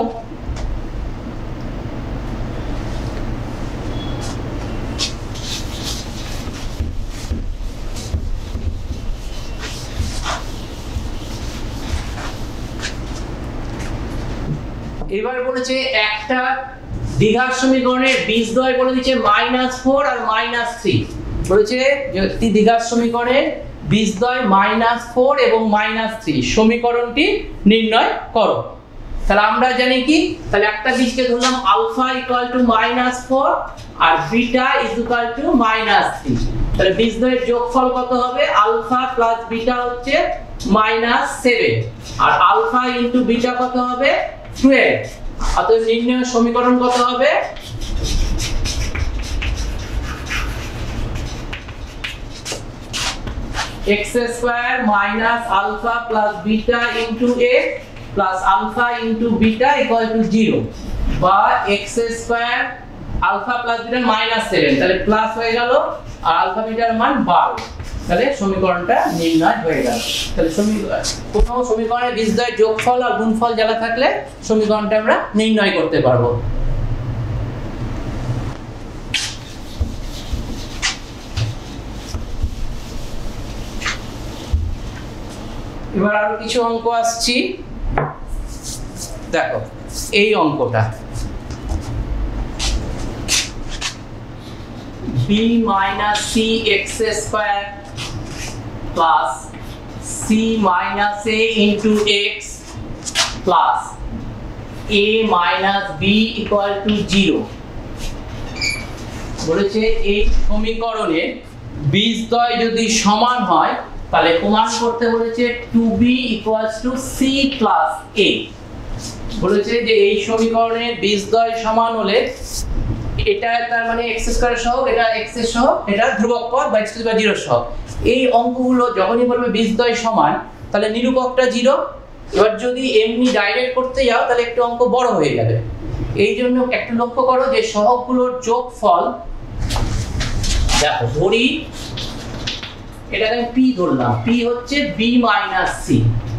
S2: এবার বলেছে একটা দ্বিঘাত সমীকরণের বীজদ্বয় বলে দিয়েছে মাইনাস ফোর আর মাইনাস থ্রি, বলেছে একটি দ্বিঘাত সমীকরণের বীজদ্বয় মাইনাস ফোর এবং মাইনাস থ্রি, সমীকরণটি নির্ণয় করো। তাহলে আমরা জানি কি, তাহলে একটা বীজকে ধরলাম alpha equal to minus four আর beta equal to minus three, তাহলে বীজদ্বয়ের যোগফল কত হবে? আলফা প্লাস বিটা হচ্ছে মাইনাস সেভেন আর আলফা ইনটু বিটা কত হবে? টুয়েলভ। অতএব নির্ণয় সমীকরণ কত হবে? x square minus alpha plus beta into a plus alpha into beta equal to zero, বা x square alpha plus beta minus seven, তাহলে প্লাস হয়ে গেল আর আলফা বিটার মান বারো, তাহলে সমীকরণটা নির্ণয় হয়ে গেল। তাহলে সমীকরণ প্রথম সমীকরণের বীজদ্বয়ের যোগফল আর গুণফল জানা থাকলে সমীকরণটা আমরা নির্ণয় করতে পারবো। এবার আরো কিছু অঙ্ক আসছি, দেখো এই অঙ্কটা b minus c x square plus c minus a into x plus a minus b equal to zero, বলেছে এই সমীকরণে বীজদ্বয় যদি সমান হয় তাহলে প্রমাণ করতে বলেছে two b equals to c plus a, বলেছে যে এই সমীকরণে বীজদ্বয় সমান হলে এটা তার মানে x স্কয়ার সহগ, এটা x এর সহগ, এটা ধ্রুবক পদ বা x to the power zero সহগ। এই অঙ্কগুলো যখনই বলবে বীজদ্বয় সমান তাহলে নিরূপকটা জিরো। এবার যদি এমনি ডাইরেক্ট করতে যাও তাহলে একটু অঙ্ক বড় হয়ে যাবে। এই জন্য একটু লক্ষ্য করো যে সহগগুলোর যোগফল, দেখো ধরি এটাকে আমি p ধরলাম, p হচ্ছে b মাইনাস c,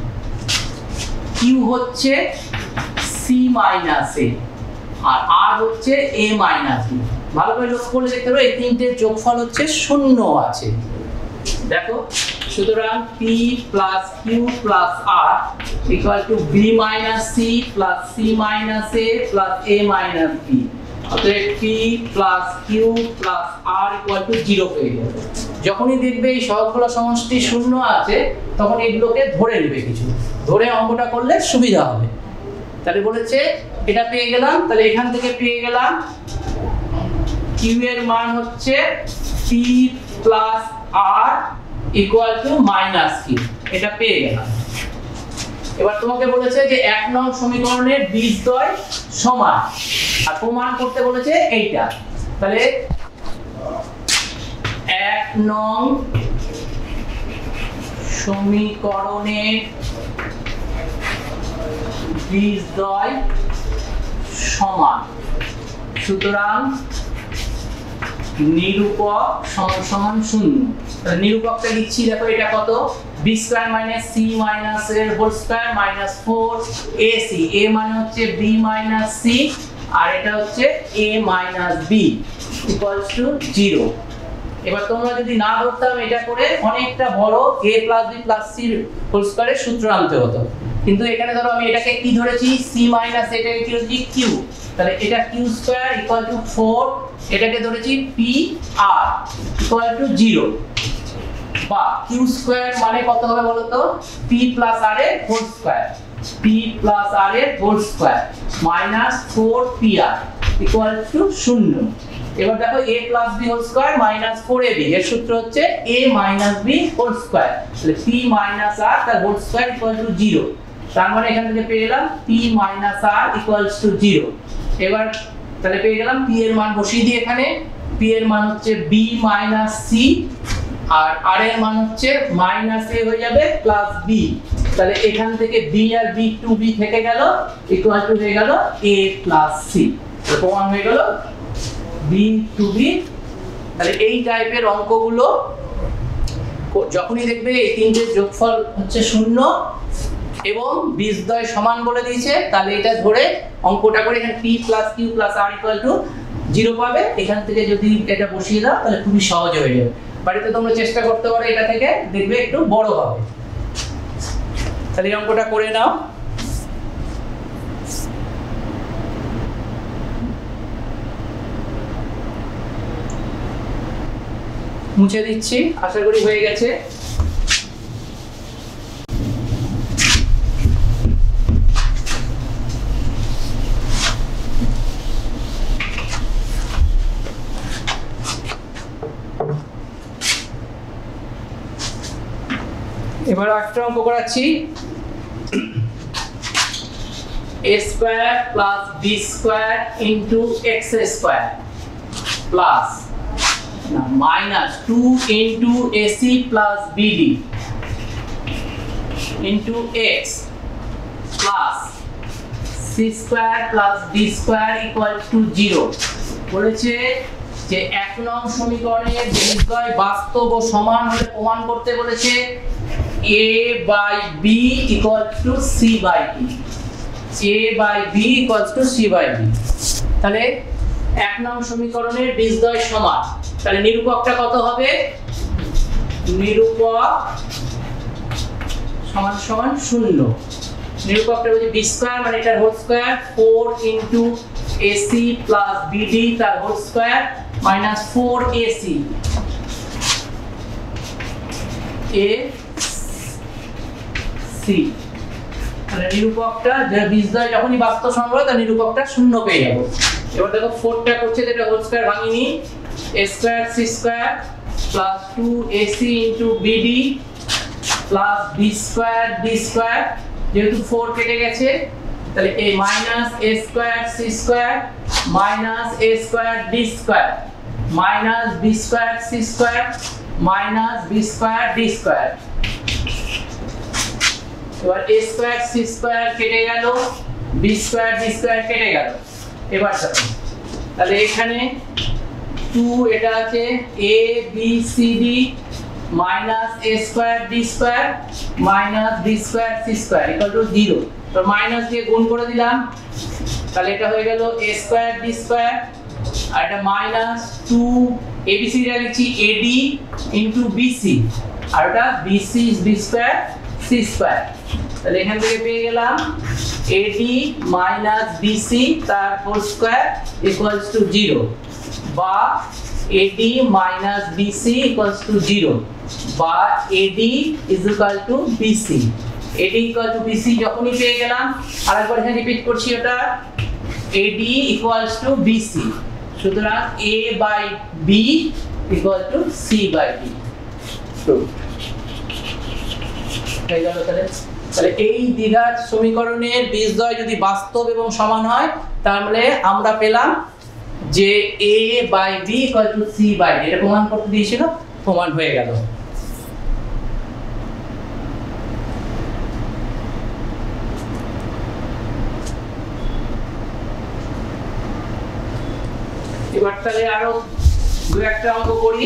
S2: q হচ্ছে c মাইনাস a, আর r হচ্ছে a মাইনাস b। ভালো করে লক্ষ্য করলে দেখতে পারো এই তিনটের যোগফল হচ্ছে শূন্য আছে। দেখো সুতরাং p plus q plus r equal to b minus c plus c minus a plus a minus b। অতএব p plus q plus r equal to zero হয়ে যাবে। যখনই দেখবে এই সহগগুলোর সমষ্টি শূন্য আছে তখন এগুলোকে ধরে নেবে, কিছু ধরে অঙ্কটা করলে সুবিধা হবে। তাহলে বলেছে এটা পেয়ে গেলাম, তাহলে এখান থেকে পেয়ে গেলাম q এর মান হচ্ছে p plus r equal to minus q, এটা পেয়ে গেলাম। এবার তোমাকে বলেছে যে এক নং সমীকরণের বীজদ্বয় সমান, আর প্রমাণ করতে বলেছে এইটা। তাহলে এক নং সমীকরণের বীজদ্বয় সমান, সুতরাং নিরূপক সমান সমান শূন্য। তাহলে নিরূপকটা লিখছি, দেখো এটা কত, b square minus c minus এর whole square minus four ac, a মানে হচ্ছে b মাইনাস c আর এটা হচ্ছে a minus b equals to zero. এবার তোমরা যদি না ধরতাম এটা করে অনেকটা বড় a plus b plus c whole স্কয়ারের সূত্র আনতে হতো, কিন্তু এখানে ধরো আমি এটাকে কি ধরেছি, c মাইনাস এটাকে কি ধরেছি q, তাহলে এটা q square equal to four, এটাকে ধরেছি p r equal to zero, বা q স্কয়ার মানে কত হবে বলো তো, p প্লাস r এর whole square, p plus r এর whole square minus four p r equal to শূন্য। এবার দেখো a plus b whole square minus four a b, এর সূত্র হচ্ছে a minus b whole square, তাহলে p মাইনাস r তার whole square equal to zero. তার মানে এখান থেকে পেয়ে গেলাম p minus r equals to zero. এবার তাহলে পেয়ে গেলাম p এর মান বসিয়ে দিই এখানে, p এর মান হচ্ছে b মাইনাস c আর r এর মান হচ্ছে মাইনাস a হয়ে যাবে প্লাস b। তাহলে এখান থেকে b আর b টু b থেকে গেল ইকুয়াল টু হয়ে গেল a প্লাস c, প্রমাণ হয়ে গেল b টু b। তাহলে এই টাইপের অঙ্কগুলো যখনই দেখবে এই তিনটের যোগফল হচ্ছে শূন্য এবং বীজদ্বয় সমান বলে দিয়েছে, তাহলে এটা ধরে অঙ্কটা করে এখানে p plus q plus r equal to zero পাবে। এখান থেকে যদি এটা বসিয়ে দাও তাহলে খুবই সহজ হয়ে যাবে। বাড়িতে তোমরা চেষ্টা করতে পারো, এটা থেকে দেখবে একটু বড় হবে। তাহলে এই অঙ্কটা করে নাও। মুছে দিচ্ছি, আশা করি হয়ে গেছে। এবার একটা অঙ্ক করাচ্ছি, a square plus b square into x square plus না minus two into ac plus bd into x plus c square plus d square equal to zero. বলেছে যে এক নং সমীকরণের বীজদ্বয় বাস্তব ও সমান হলে প্রমাণ করতে বলেছে a by b equal to c by d, a by b equal to c by d। তাহলে এক নং সমীকরণের বীজদ্বয় সমান, তাহলে নিরূপকটা কত হবে, নিরূপক সমান সমান শূন্য। নিরূপকটা হচ্ছে b স্কয়ার মানে এটার whole square four into ac plus bd তার whole square minus four ac a c। তাহলে নিরূপকটা যে বীজদ্বয় যখনই বাস্তব সমান হবে তার নিরূপকটা শূন্য পেয়ে যাব। এবার দেখো ফোরটা করছে যেটা হোল স্কয়ার ভাঙিনি, a square c square plus two ac into bd plus b square d square, যেহেতু ফোর কেটে গেছে তাহলে a minus a square c square minus a square d square minus b square c square minus b square d square. এবার a square c square কেটে গেল, b square d square কেটে গেল। এবার দেখো তাহলে এখানে টু এটা আছে a b c d minus a square d square minus b square c square equal to zero. তো মাইনাস দিয়ে গুণ করে দিলাম, তাহলে এটা হয়ে গেল a স্কয়ার d স্কয়ার আর এটা মাইনাস টু abc টা লিখছি ad ইনটু bc আর এটা bc b square c square. তাহলে এখান থেকে পেয়ে গেলাম ad মাইনাস bc তার whole square equals to zero বা ad minus bc equals to zero বা ad is equal to bc। ad equal to bc যখনই পেয়ে গেলাম, আরেকবার এখানে রিপিট করছি ওটা ad ইকুয়ালস টু bc, সুতরাং a by b equal to c by d। হয়ে গেল। তাহলে তাহলে এই দ্বিঘাত সমীকরণের বীজদ্বয় যদি বাস্তব এবং সমান হয় তাহলে আমরা পেলাম যে a by b equal to c by d। এটা প্রমাণ করতে দিয়েছিল, প্রমাণ হয়ে গেল। এবার তাহলে আরো দু একটা অঙ্ক করি।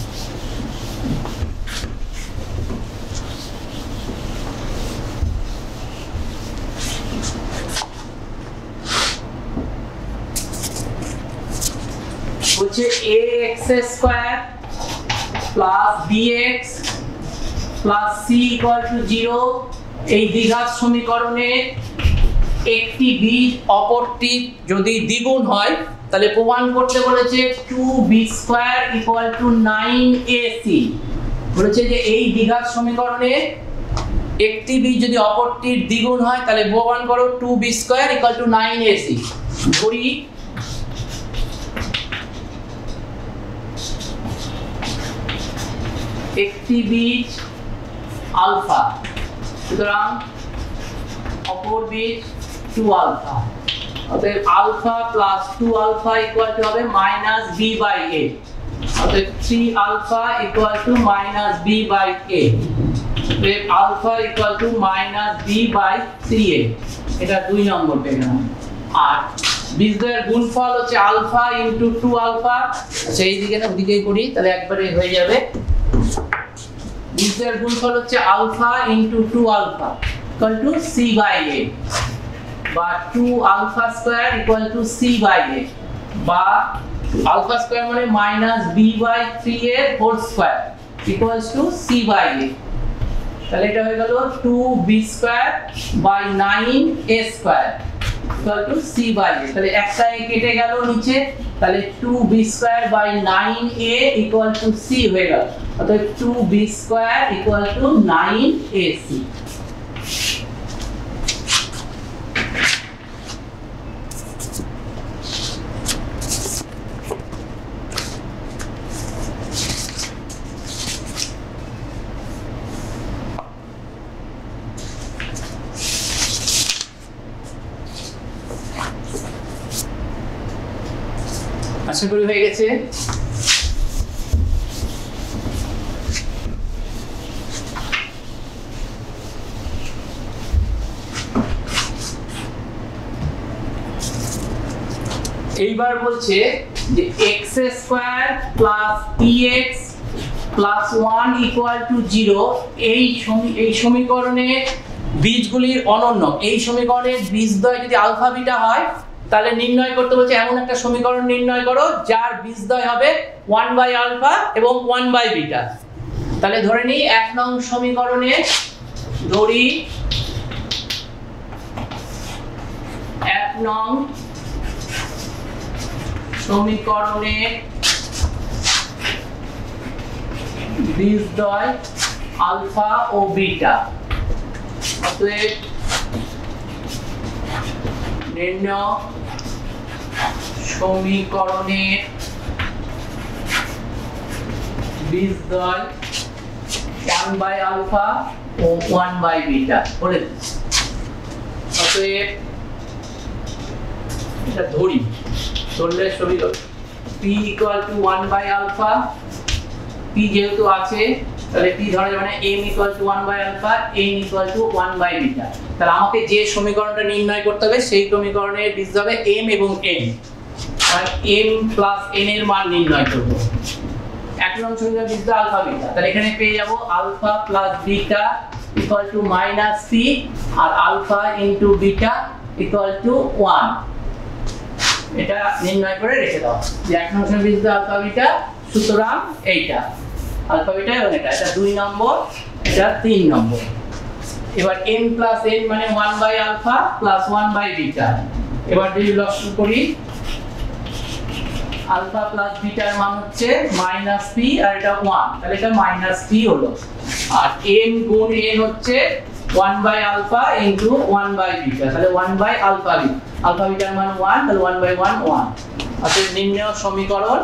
S2: বলছে ax square plus bx plus c equal to zero এই দ্বিঘাত সমীকরণে একটি বীজ অপরটি যদি দ্বিগুণ হয় তাহলে প্রমাণ করতে বলেছে two B square equal to nine A c. বলেছে যে এই দ্বিঘাত সমীকরণে একটি বীজ যদি অপরটির দ্বিগুণ হয় তাহলে প্রমাণ করো two B square equal to nine A c. ধরি একটি বীজ আলফা, সুতরাং অপর বীজ টু আলফা, অতএব alpha plus two alpha equal to হবে মাইনাস বি বাই এ, অতএব three alpha equal to minus B by a, অতএব alpha equal to minus B by three a. এটা দুই নম্বর পেলাম। আর বীজদ্বয়ের গুণফল হচ্ছে আলফা ইনটু টু আলফা, আচ্ছা এই দিকে না ওদিকেই করি তাহলে একবারে হয়ে যাবে। বীজদ্বয়ের গুণফল হচ্ছে alpha into two alpha equal to C by A বা two alpha square equal to C by A বা আলফা স্কয়ার মানে মাইনাস বি বাই থ্রি এর whole square equals to C by A. তাহলে এটা হয়ে গেল two B square by nine A square equal to C by A. তাহলে একটা A কেটে গেল নিচে, তাহলে two B square by nine A equal to C হয়ে গেল, অর্থাৎ two B square equal to nine A C. আশা করি হয়ে গেছে। এইবার বলছে যে x square plus px plus one equal to zero এই এই সমীকরণে বীজগুলির অনন্য, এই সমীকরণের বীজদ্বয় যদি আলফা বিটা হয় তাহলে নির্ণয় করতে বলছে এমন একটা সমীকরণ নির্ণয় করো যার বীজদ্বয় হবে ওয়ান বাই আলফা এবং ওয়ান বাই বিটা। তাহলে ধরে নিই এক নং সমীকরণে ধরি এক নং সমীকরণে বীজদ্বয় আলফা ও বিটা, অতএব নির্ণয় সমীকরণের বীজদ্বয় ওয়ান বাই আলফা ও ওয়ান বাই বিটা বলে দিচ্ছি। অতএব এটা ধরি ধরলে সমীকরণ p equal to one by alpha, p যেহেতু আছে তাহলে p ধরা যাবে না, m equal to one by alpha, n equal to one by beta. তাহলে আমাকে যে সমীকরণটা নির্ণয় করতে হবে সেই সমীকরণের বীজ হবে m এবং n, আর m প্লাস n এর মান নির্ণয় করব। এক নম্বর সমীকরণ বীজ আলফা বিটা, তাহলে এখানে পেয়ে যাব alpha plus beta equal to minus c, আর alpha into beta equal to one. এটা নির্ণয় করে রেখে দাও যে এক নম্বর সমীকরণ বীজ আলফা বিটা, সুতরাং এইটা আলফা বিটা এবং এটা এটা দুই নম্বর, এটা তিন নম্বর। এবার m প্লাস n মানে one by alpha plus one by beta. এবার যদি লসাগু করি আলফা প্লাস বিটার মান হচ্ছে মাইনাস p আর এটা ওয়ান, তাহলে এটা মাইনাস p হলো। আর m গুণ n হচ্ছে one by alpha into one by beta, তাহলে one by alpha beta, alpha বিটার মান ওয়ান, তাহলে ওয়ান বাই ওয়ান ওয়ান। অতএব নির্ণেয় সমীকরণ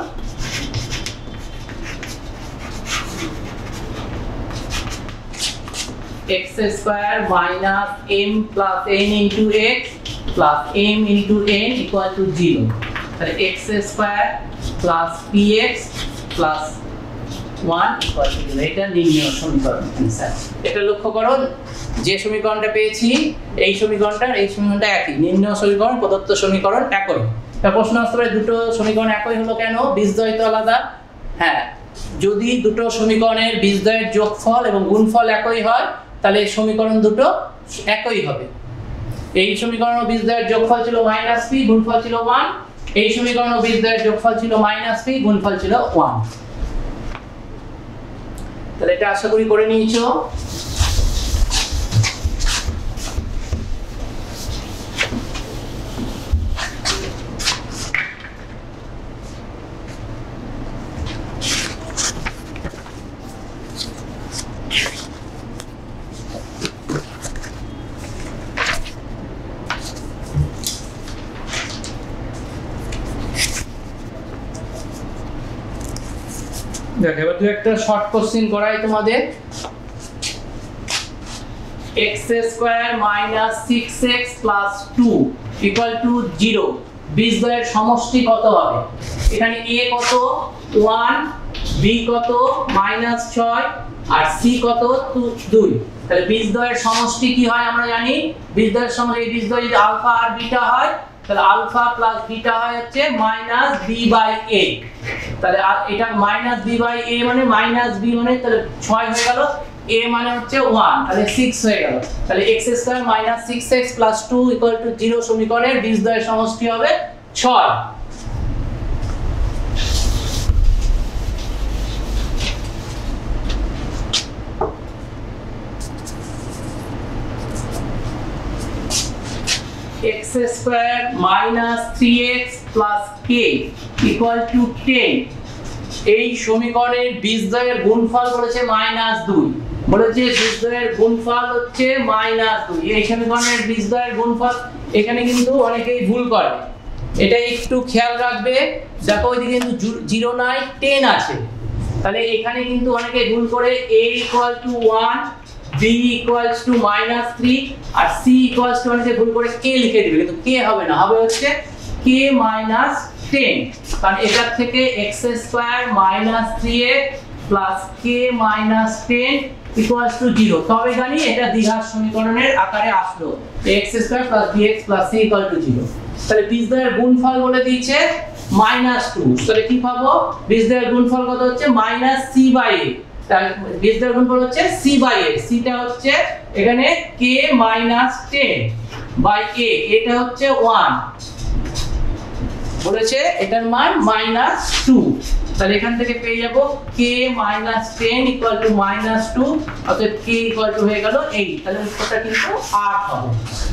S2: x square minus m plus n into x plus m into n equal to zero, তাহলে x square plus px plus one equal to zero, এটা নির্ণেয় সমীকরণ answer. এটা লক্ষ্য করো যে সমীকরণটা পেয়েছি এই সমীকরণটা এই সমীকরণটা একই, নির্ণেয় সমীকরণ প্রদত্ত সমীকরণ একই। তার প্রশ্ন আসতে পারে দুটো সমীকরণ একই হলো কেন, বীজদ্বয় তো আলাদা। হ্যাঁ, যদি দুটো সমীকরণের বীজদ্বয়ের যোগফল এবং গুণফল একই হয় তাহলে এই সমীকরণ দুটো একই হবে। এই সমীকরণ ও বীজদ্বয়ের যোগফল ছিল মাইনাস p, গুণফল ছিল ওয়ান। এই সমীকরণ ও বীজদ্বয়ের যোগফল ছিল মাইনাস p, গুণফল ছিল ওয়ান। তাহলে এটা আশা করি করে নিয়েছো। দেখো এবার দুই একটা শর্ট কোশ্চেন করাই তোমাদের। x square minus six x plus two equal to zero, বীজদ্বয়ের সমষ্টি কত হবে? এখানে a কত ওয়ান, b কত মাইনাস ছয়, আর c কত দুই। তাহলে বীজদ্বয়ের সমষ্টি কি হয় আমরা জানি, বীজদ্বয়ের সমষ্টি এই বীজদ্বয় যদি আলফা আর বিটা হয় তাহলে আলফা প্লাস বিটা হয় হচ্ছে মাইনাস বি বাই এ। তাহলে এটা মাইনাস বি বাই এ মানে মাইনাস বি মানে তাহলে ছয় হয়ে গেল, a মানে হচ্ছে ওয়ান, তাহলে সিক্স হয়ে গেল। তাহলে x square minus six x plus two equal to zero সমীকরণের বীজদ্বয়ের সমষ্টি হবে ছয়। x square minus three X plus k equal to ten. এই সমীকরণের বীজদ্বয়ের গুণফল বলেছে মাইনাস দুই, বলেছে বীজদ্বয়ের গুণফল হচ্ছে মাইনাস দুই। এই সমীকরণের বীজদ্বয়ের গুণফল এখানে কিন্তু অনেকেই ভুল করে, এটা একটু খেয়াল রাখবে। দেখো ওইদিকে কিন্তু জিরো নাই, টেন আছে, তাহলে এখানে কিন্তু অনেকে ভুল করে a equal to one, b equals to minus three আর c equals to অনেকে ভুল করে k লিখে দিবে, কিন্তু k হবে না, হবে হচ্ছে k minus টেন। কারণ এটার থেকে x square minus three X plus k minus ten equals to জিরো, তবে জানি এটা দ্বিঘাত সমীকরণের আকারে আসলো, x square plus bx plus c equal to zero. তাহলে বীজদ্বয়ের গুণফল বলে দিয়েছে মাইনাস টু, তাহলে কি পাবো, বীজদ্বয়ের গুণফল কত হচ্ছে মাইনাস c বাই a। তাহলে বীজদ্বয়ের গুণফল হচ্ছে c বাই a, c টা হচ্ছে এখানে k minus ten by a, এটা হচ্ছে ওয়ান বলেছে, এটার মান মাইনাস টু। তাহলে এখান থেকে পেয়ে যাব k minus ten equal to minus two, অতএব k equal to হয়ে গেল এইট। তাহলে উত্তরটা কিন্তু আট হবে।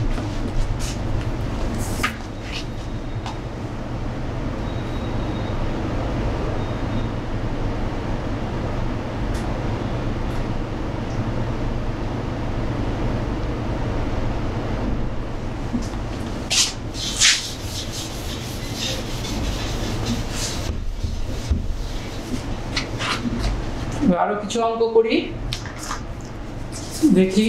S2: আরো কিছু অঙ্ক করি, দেখি।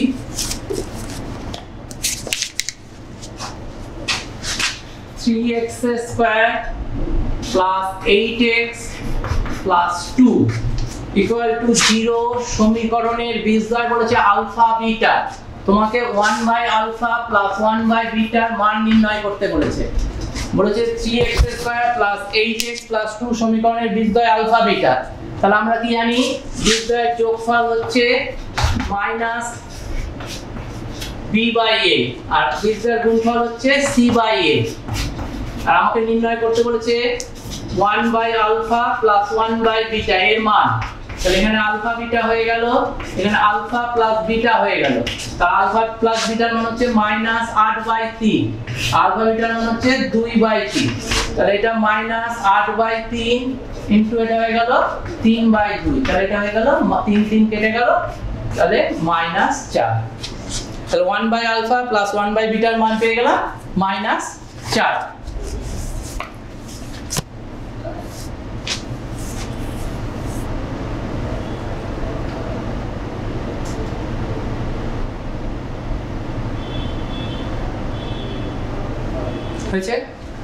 S2: Three x square plus eight X plus two equal to zero সমীকরণের বীজদ্বয় বলেছে আলফা বিটা। তোমাকে one by alpha plus one by বিটার মান নির্ণয় করতে বলেছে। বলেছে three x square plus eight X plus two সমীকরণের বীজদ্বয় আলফা বিটা। তাহলে আমরা কি জানি বীজদ্বয়ের যোগফল হচ্ছে মাইনাস বি বাই এ আর বীজদ্বয়ের গুণফল হচ্ছে সি বাই এ। আর আমাকে নির্ণয় করতে বলেছে one by alpha plus one by beta এর মান। তাহলে এখানে আলফা বিটা হয়ে গেল, এখানে আলফা প্লাস বিটা হয়ে গেল। তা আলফা প্লাস বিটার মান হচ্ছে মাইনাস আট বাই তিন, আলফা বিটার মান হচ্ছে দুই বাই তিন। তাহলে এটা মাইনাস আট বাই তিন ইনটু এটা হয়ে গেল তিন বাই দুই। তাহলে এটা হয়ে গেল তিন তিন কেটে গেল, তাহলে মাইনাস চার। তাহলে one by alpha plus one by বিটার মান পেয়ে গেলাম মাইনাস চার। হয়েছে?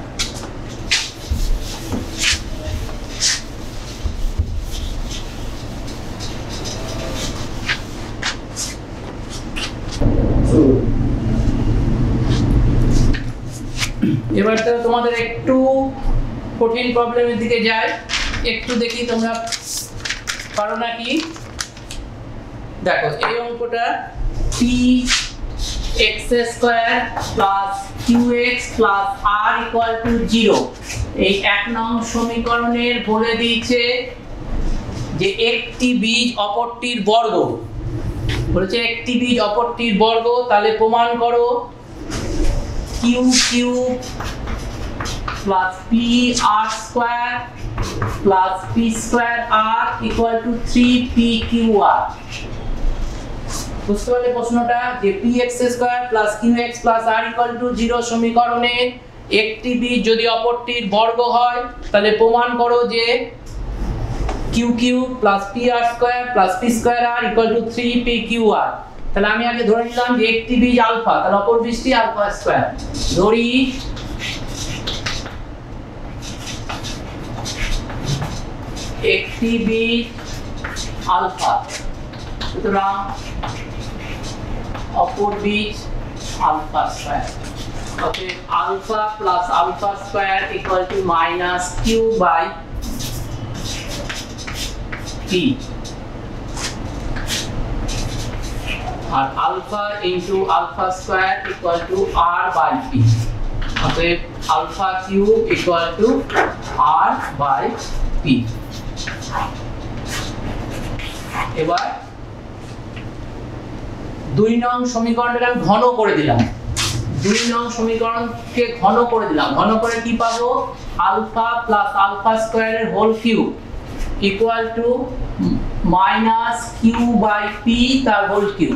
S2: এবার তো তোমাদের একটু কঠিন প্রবলেমের দিকে যায়, একটু দেখি তোমরা পারো নাকি। দেখো এই অঙ্কটা P X square plus Q X plus R equal to zero, এই এক নং সমীকরণের বলে দিয়েছে যে একটি বীজ অপরটির বর্গ। বলেছে একটি বীজ অপরটির বর্গ, তাহলে প্রমাণ করো Q Q plus P R square plus P square R equal to three P Q R. বুঝতে পারলে প্রশ্নটা? যে P X square plus Q X plus R equal to zero সমীকরণে একটি বীজ যদি অপরটির বর্গ হয় তাহলে প্রমাণ করো যে Q Q plus P R square plus P square R equal to three P Q R. তাহলে আমি আগে ধরে নিলাম যে একটি বীজ আলফা, তাহলে অপর বীজটি আলফা স্কয়ার। ধরি একটি বীজ আলফা, সুতরাং অপর বীজ আলফা স্কয়ার। অতএব alpha plus alpha square equal to minus Q by P, আর alpha into alpha square equal to R by P. অতএব alpha cube equal to R by P. এবার দুই নং সমীকরণটাকে আমি ঘন করে দিলাম, দুই নং সমীকরণকে ঘন করে দিলাম। ঘন করে কি পাবো? আলফা প্লাস আলফা স্কয়ারের whole cube equal to minus Q by P তার হোল কিউব,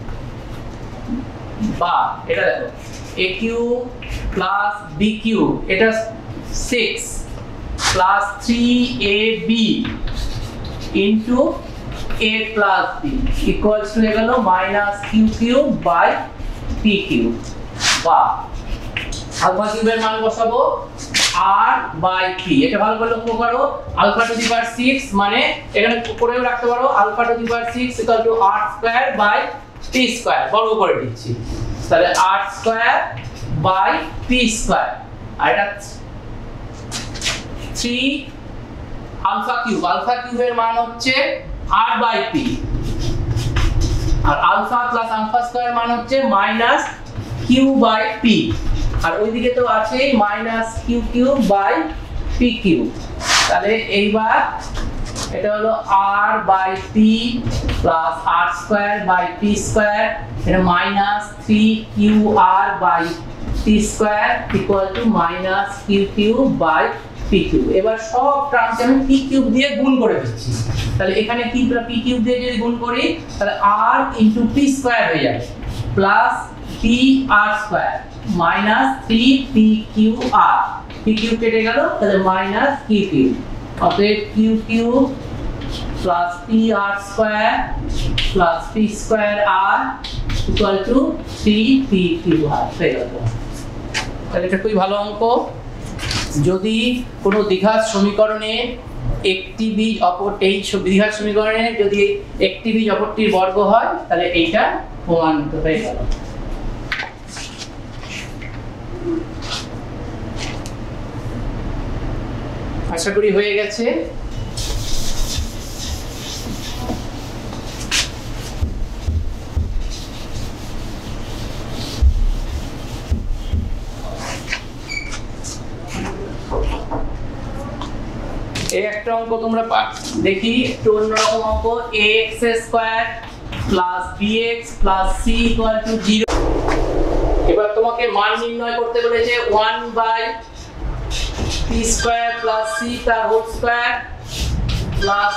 S2: বা এটা দেখো A cube plus B cube, এটা six plus three A B into a plus b equals to হয়ে গেল minus Q cube by P cube. বা alpha কিউবের মান বসাবো r বাই p। এটা ভালো করে লক্ষ্য করো, alpha to the power six মানে এখানে করেও রাখতে পারো alpha to the power six equal to r square by p square, বর্গ করে দিচ্ছি। তাহলে r square by p square, আর এটা থ্রি আলফা কিউব। আলফা কিউবের মান হচ্ছে r বাই p, আর আলফা প্লাস আলফা স্কয়ার মান হচ্ছে মাইনাস কিউ বাই p, আর ওইদিকে তো আছে minus Q cube by p cube. তাহলে এইবার এটা হলো r বাই p plus r square by p square, এটা minus three Q R by p square equal to minus Q cube by p cube. এবার সব টার্মস আমি p কিউব দিয়ে গুণ করে দিচ্ছি। তাহলে এখানে কি p কিউব দিয়ে যদি গুণ করি তাহলে r ইনটু p স্কয়ার হয়ে যাবে plus p r square minus three P Q R. p cube কেটে গেল, তাহলে মাইনাস q কিউব। অতএব q cube plus p r square plus p square r equal to three P Q R হয়ে গেল। তাহলে এটা খুবই ভালো অঙ্ক। যদি কোনো দ্বিঘাত সমীকরণে একটি বীজ অপর এই দ্বিঘাত সমীকরণে যদি একটি বীজ অপরটির বর্গ হয় তাহলে এইটা প্রমাণিত হয়ে গেল। আশা করি হয়ে গেছে। এই একটা অঙ্ক তোমরা দেখি একটু অন্যরকম অঙ্ক। ax square plus bx plus c equal to zero. এবার তোমাকে মান নির্ণয় করতে বলেছে one by p square plus c তার whole square plus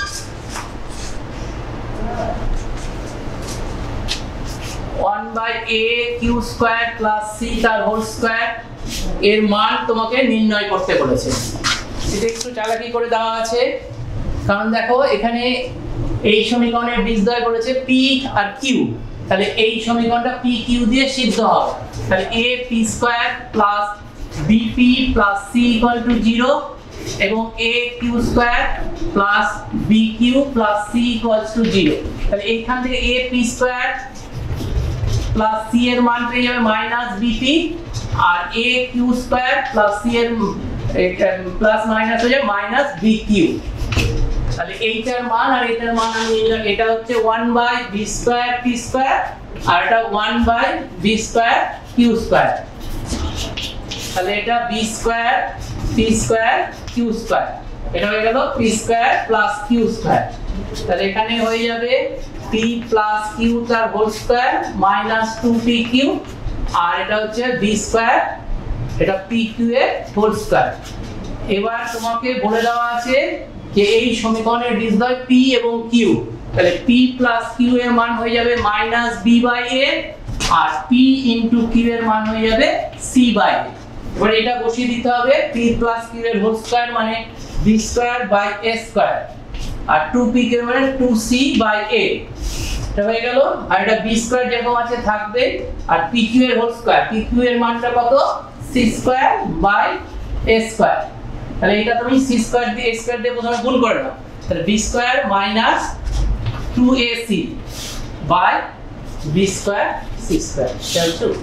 S2: one by a Q square plus c তার হোল স্কয়ার এর মান তোমাকে নির্ণয় করতে বলেছে। এটা একটু চালাকি করে দেওয়া আছে, কারণ দেখো এখানে এই সমীকরণের বীজদ্বয় বলেছে p আর q, তাহলে এই সমীকরণটা p q দিয়ে সিদ্ধ হবে। তাহলে a p square plus bp plus c equal to zero এবং a q square plus bq plus c equal to zero. তাহলে এইখান থেকে a p square plus c এর মান পেয়ে যাবে মাইনাস bp, আর a q square plus c এর প্লাস মাইনাস হয়ে যাবে মাইনাস bq। তাহলে এইটার মান আর এটার মান আমি এটা হচ্ছে one by b square p square আর এটা one by b square q square. তাহলে এটা b square p square q square, এটা হয়ে গেল p square plus q square. তাহলে এখানে হয়ে যাবে p প্লাস q তার whole square minus two P Q, আর এটা হচ্ছে b স্কয়ার এটা pq এর হোল স্কয়ার। এবার তোমাকে বলে দেওয়া আছে যে এই সমীকরণের বীজদ্বয় p এবং q, তাহলে p প্লাস q এর মান হয়ে যাবে মাইনাস b বাই a আর p ইনটু q এর মান হয়ে যাবে c বাই a। এবার এটা বসিয়ে দিতে হবে, p প্লাস q এর হোল স্কয়ার মানে b square by a square আর টু পি q এর মানে টু সি বাই a, এটা হয়ে গেল। আর এটা b স্কয়ার যেরকম আছে থাকবে, আর pq এর হোল স্কয়ার, pq এর মানটা কত c square by a square. তাহলে এটা তুমি c স্কয়ার দিয়ে a স্কয়ার দিয়ে প্রথমে গুণ করে নাও, তাহলে b square minus two A C by b square c square equal to.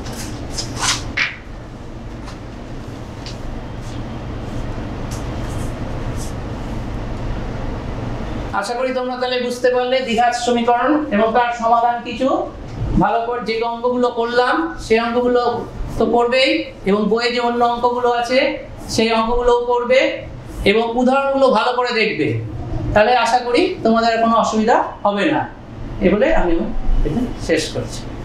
S2: আশা করি তোমরা তাহলে বুঝতে পারলে দ্বিঘাত সমীকরণ এবং তার সমাধান কিছু ভালো করে। যে অঙ্কগুলো করলাম সেই অঙ্কগুলো তো করবেই, এবং বইয়ে যে অন্য অঙ্কগুলো আছে সেই অঙ্কগুলোও করবে এবং উদাহরণগুলো ভালো করে দেখবে। তাহলে আশা করি তোমাদের কোনো অসুবিধা হবে না। এ বলে আমি এটা শেষ করছি।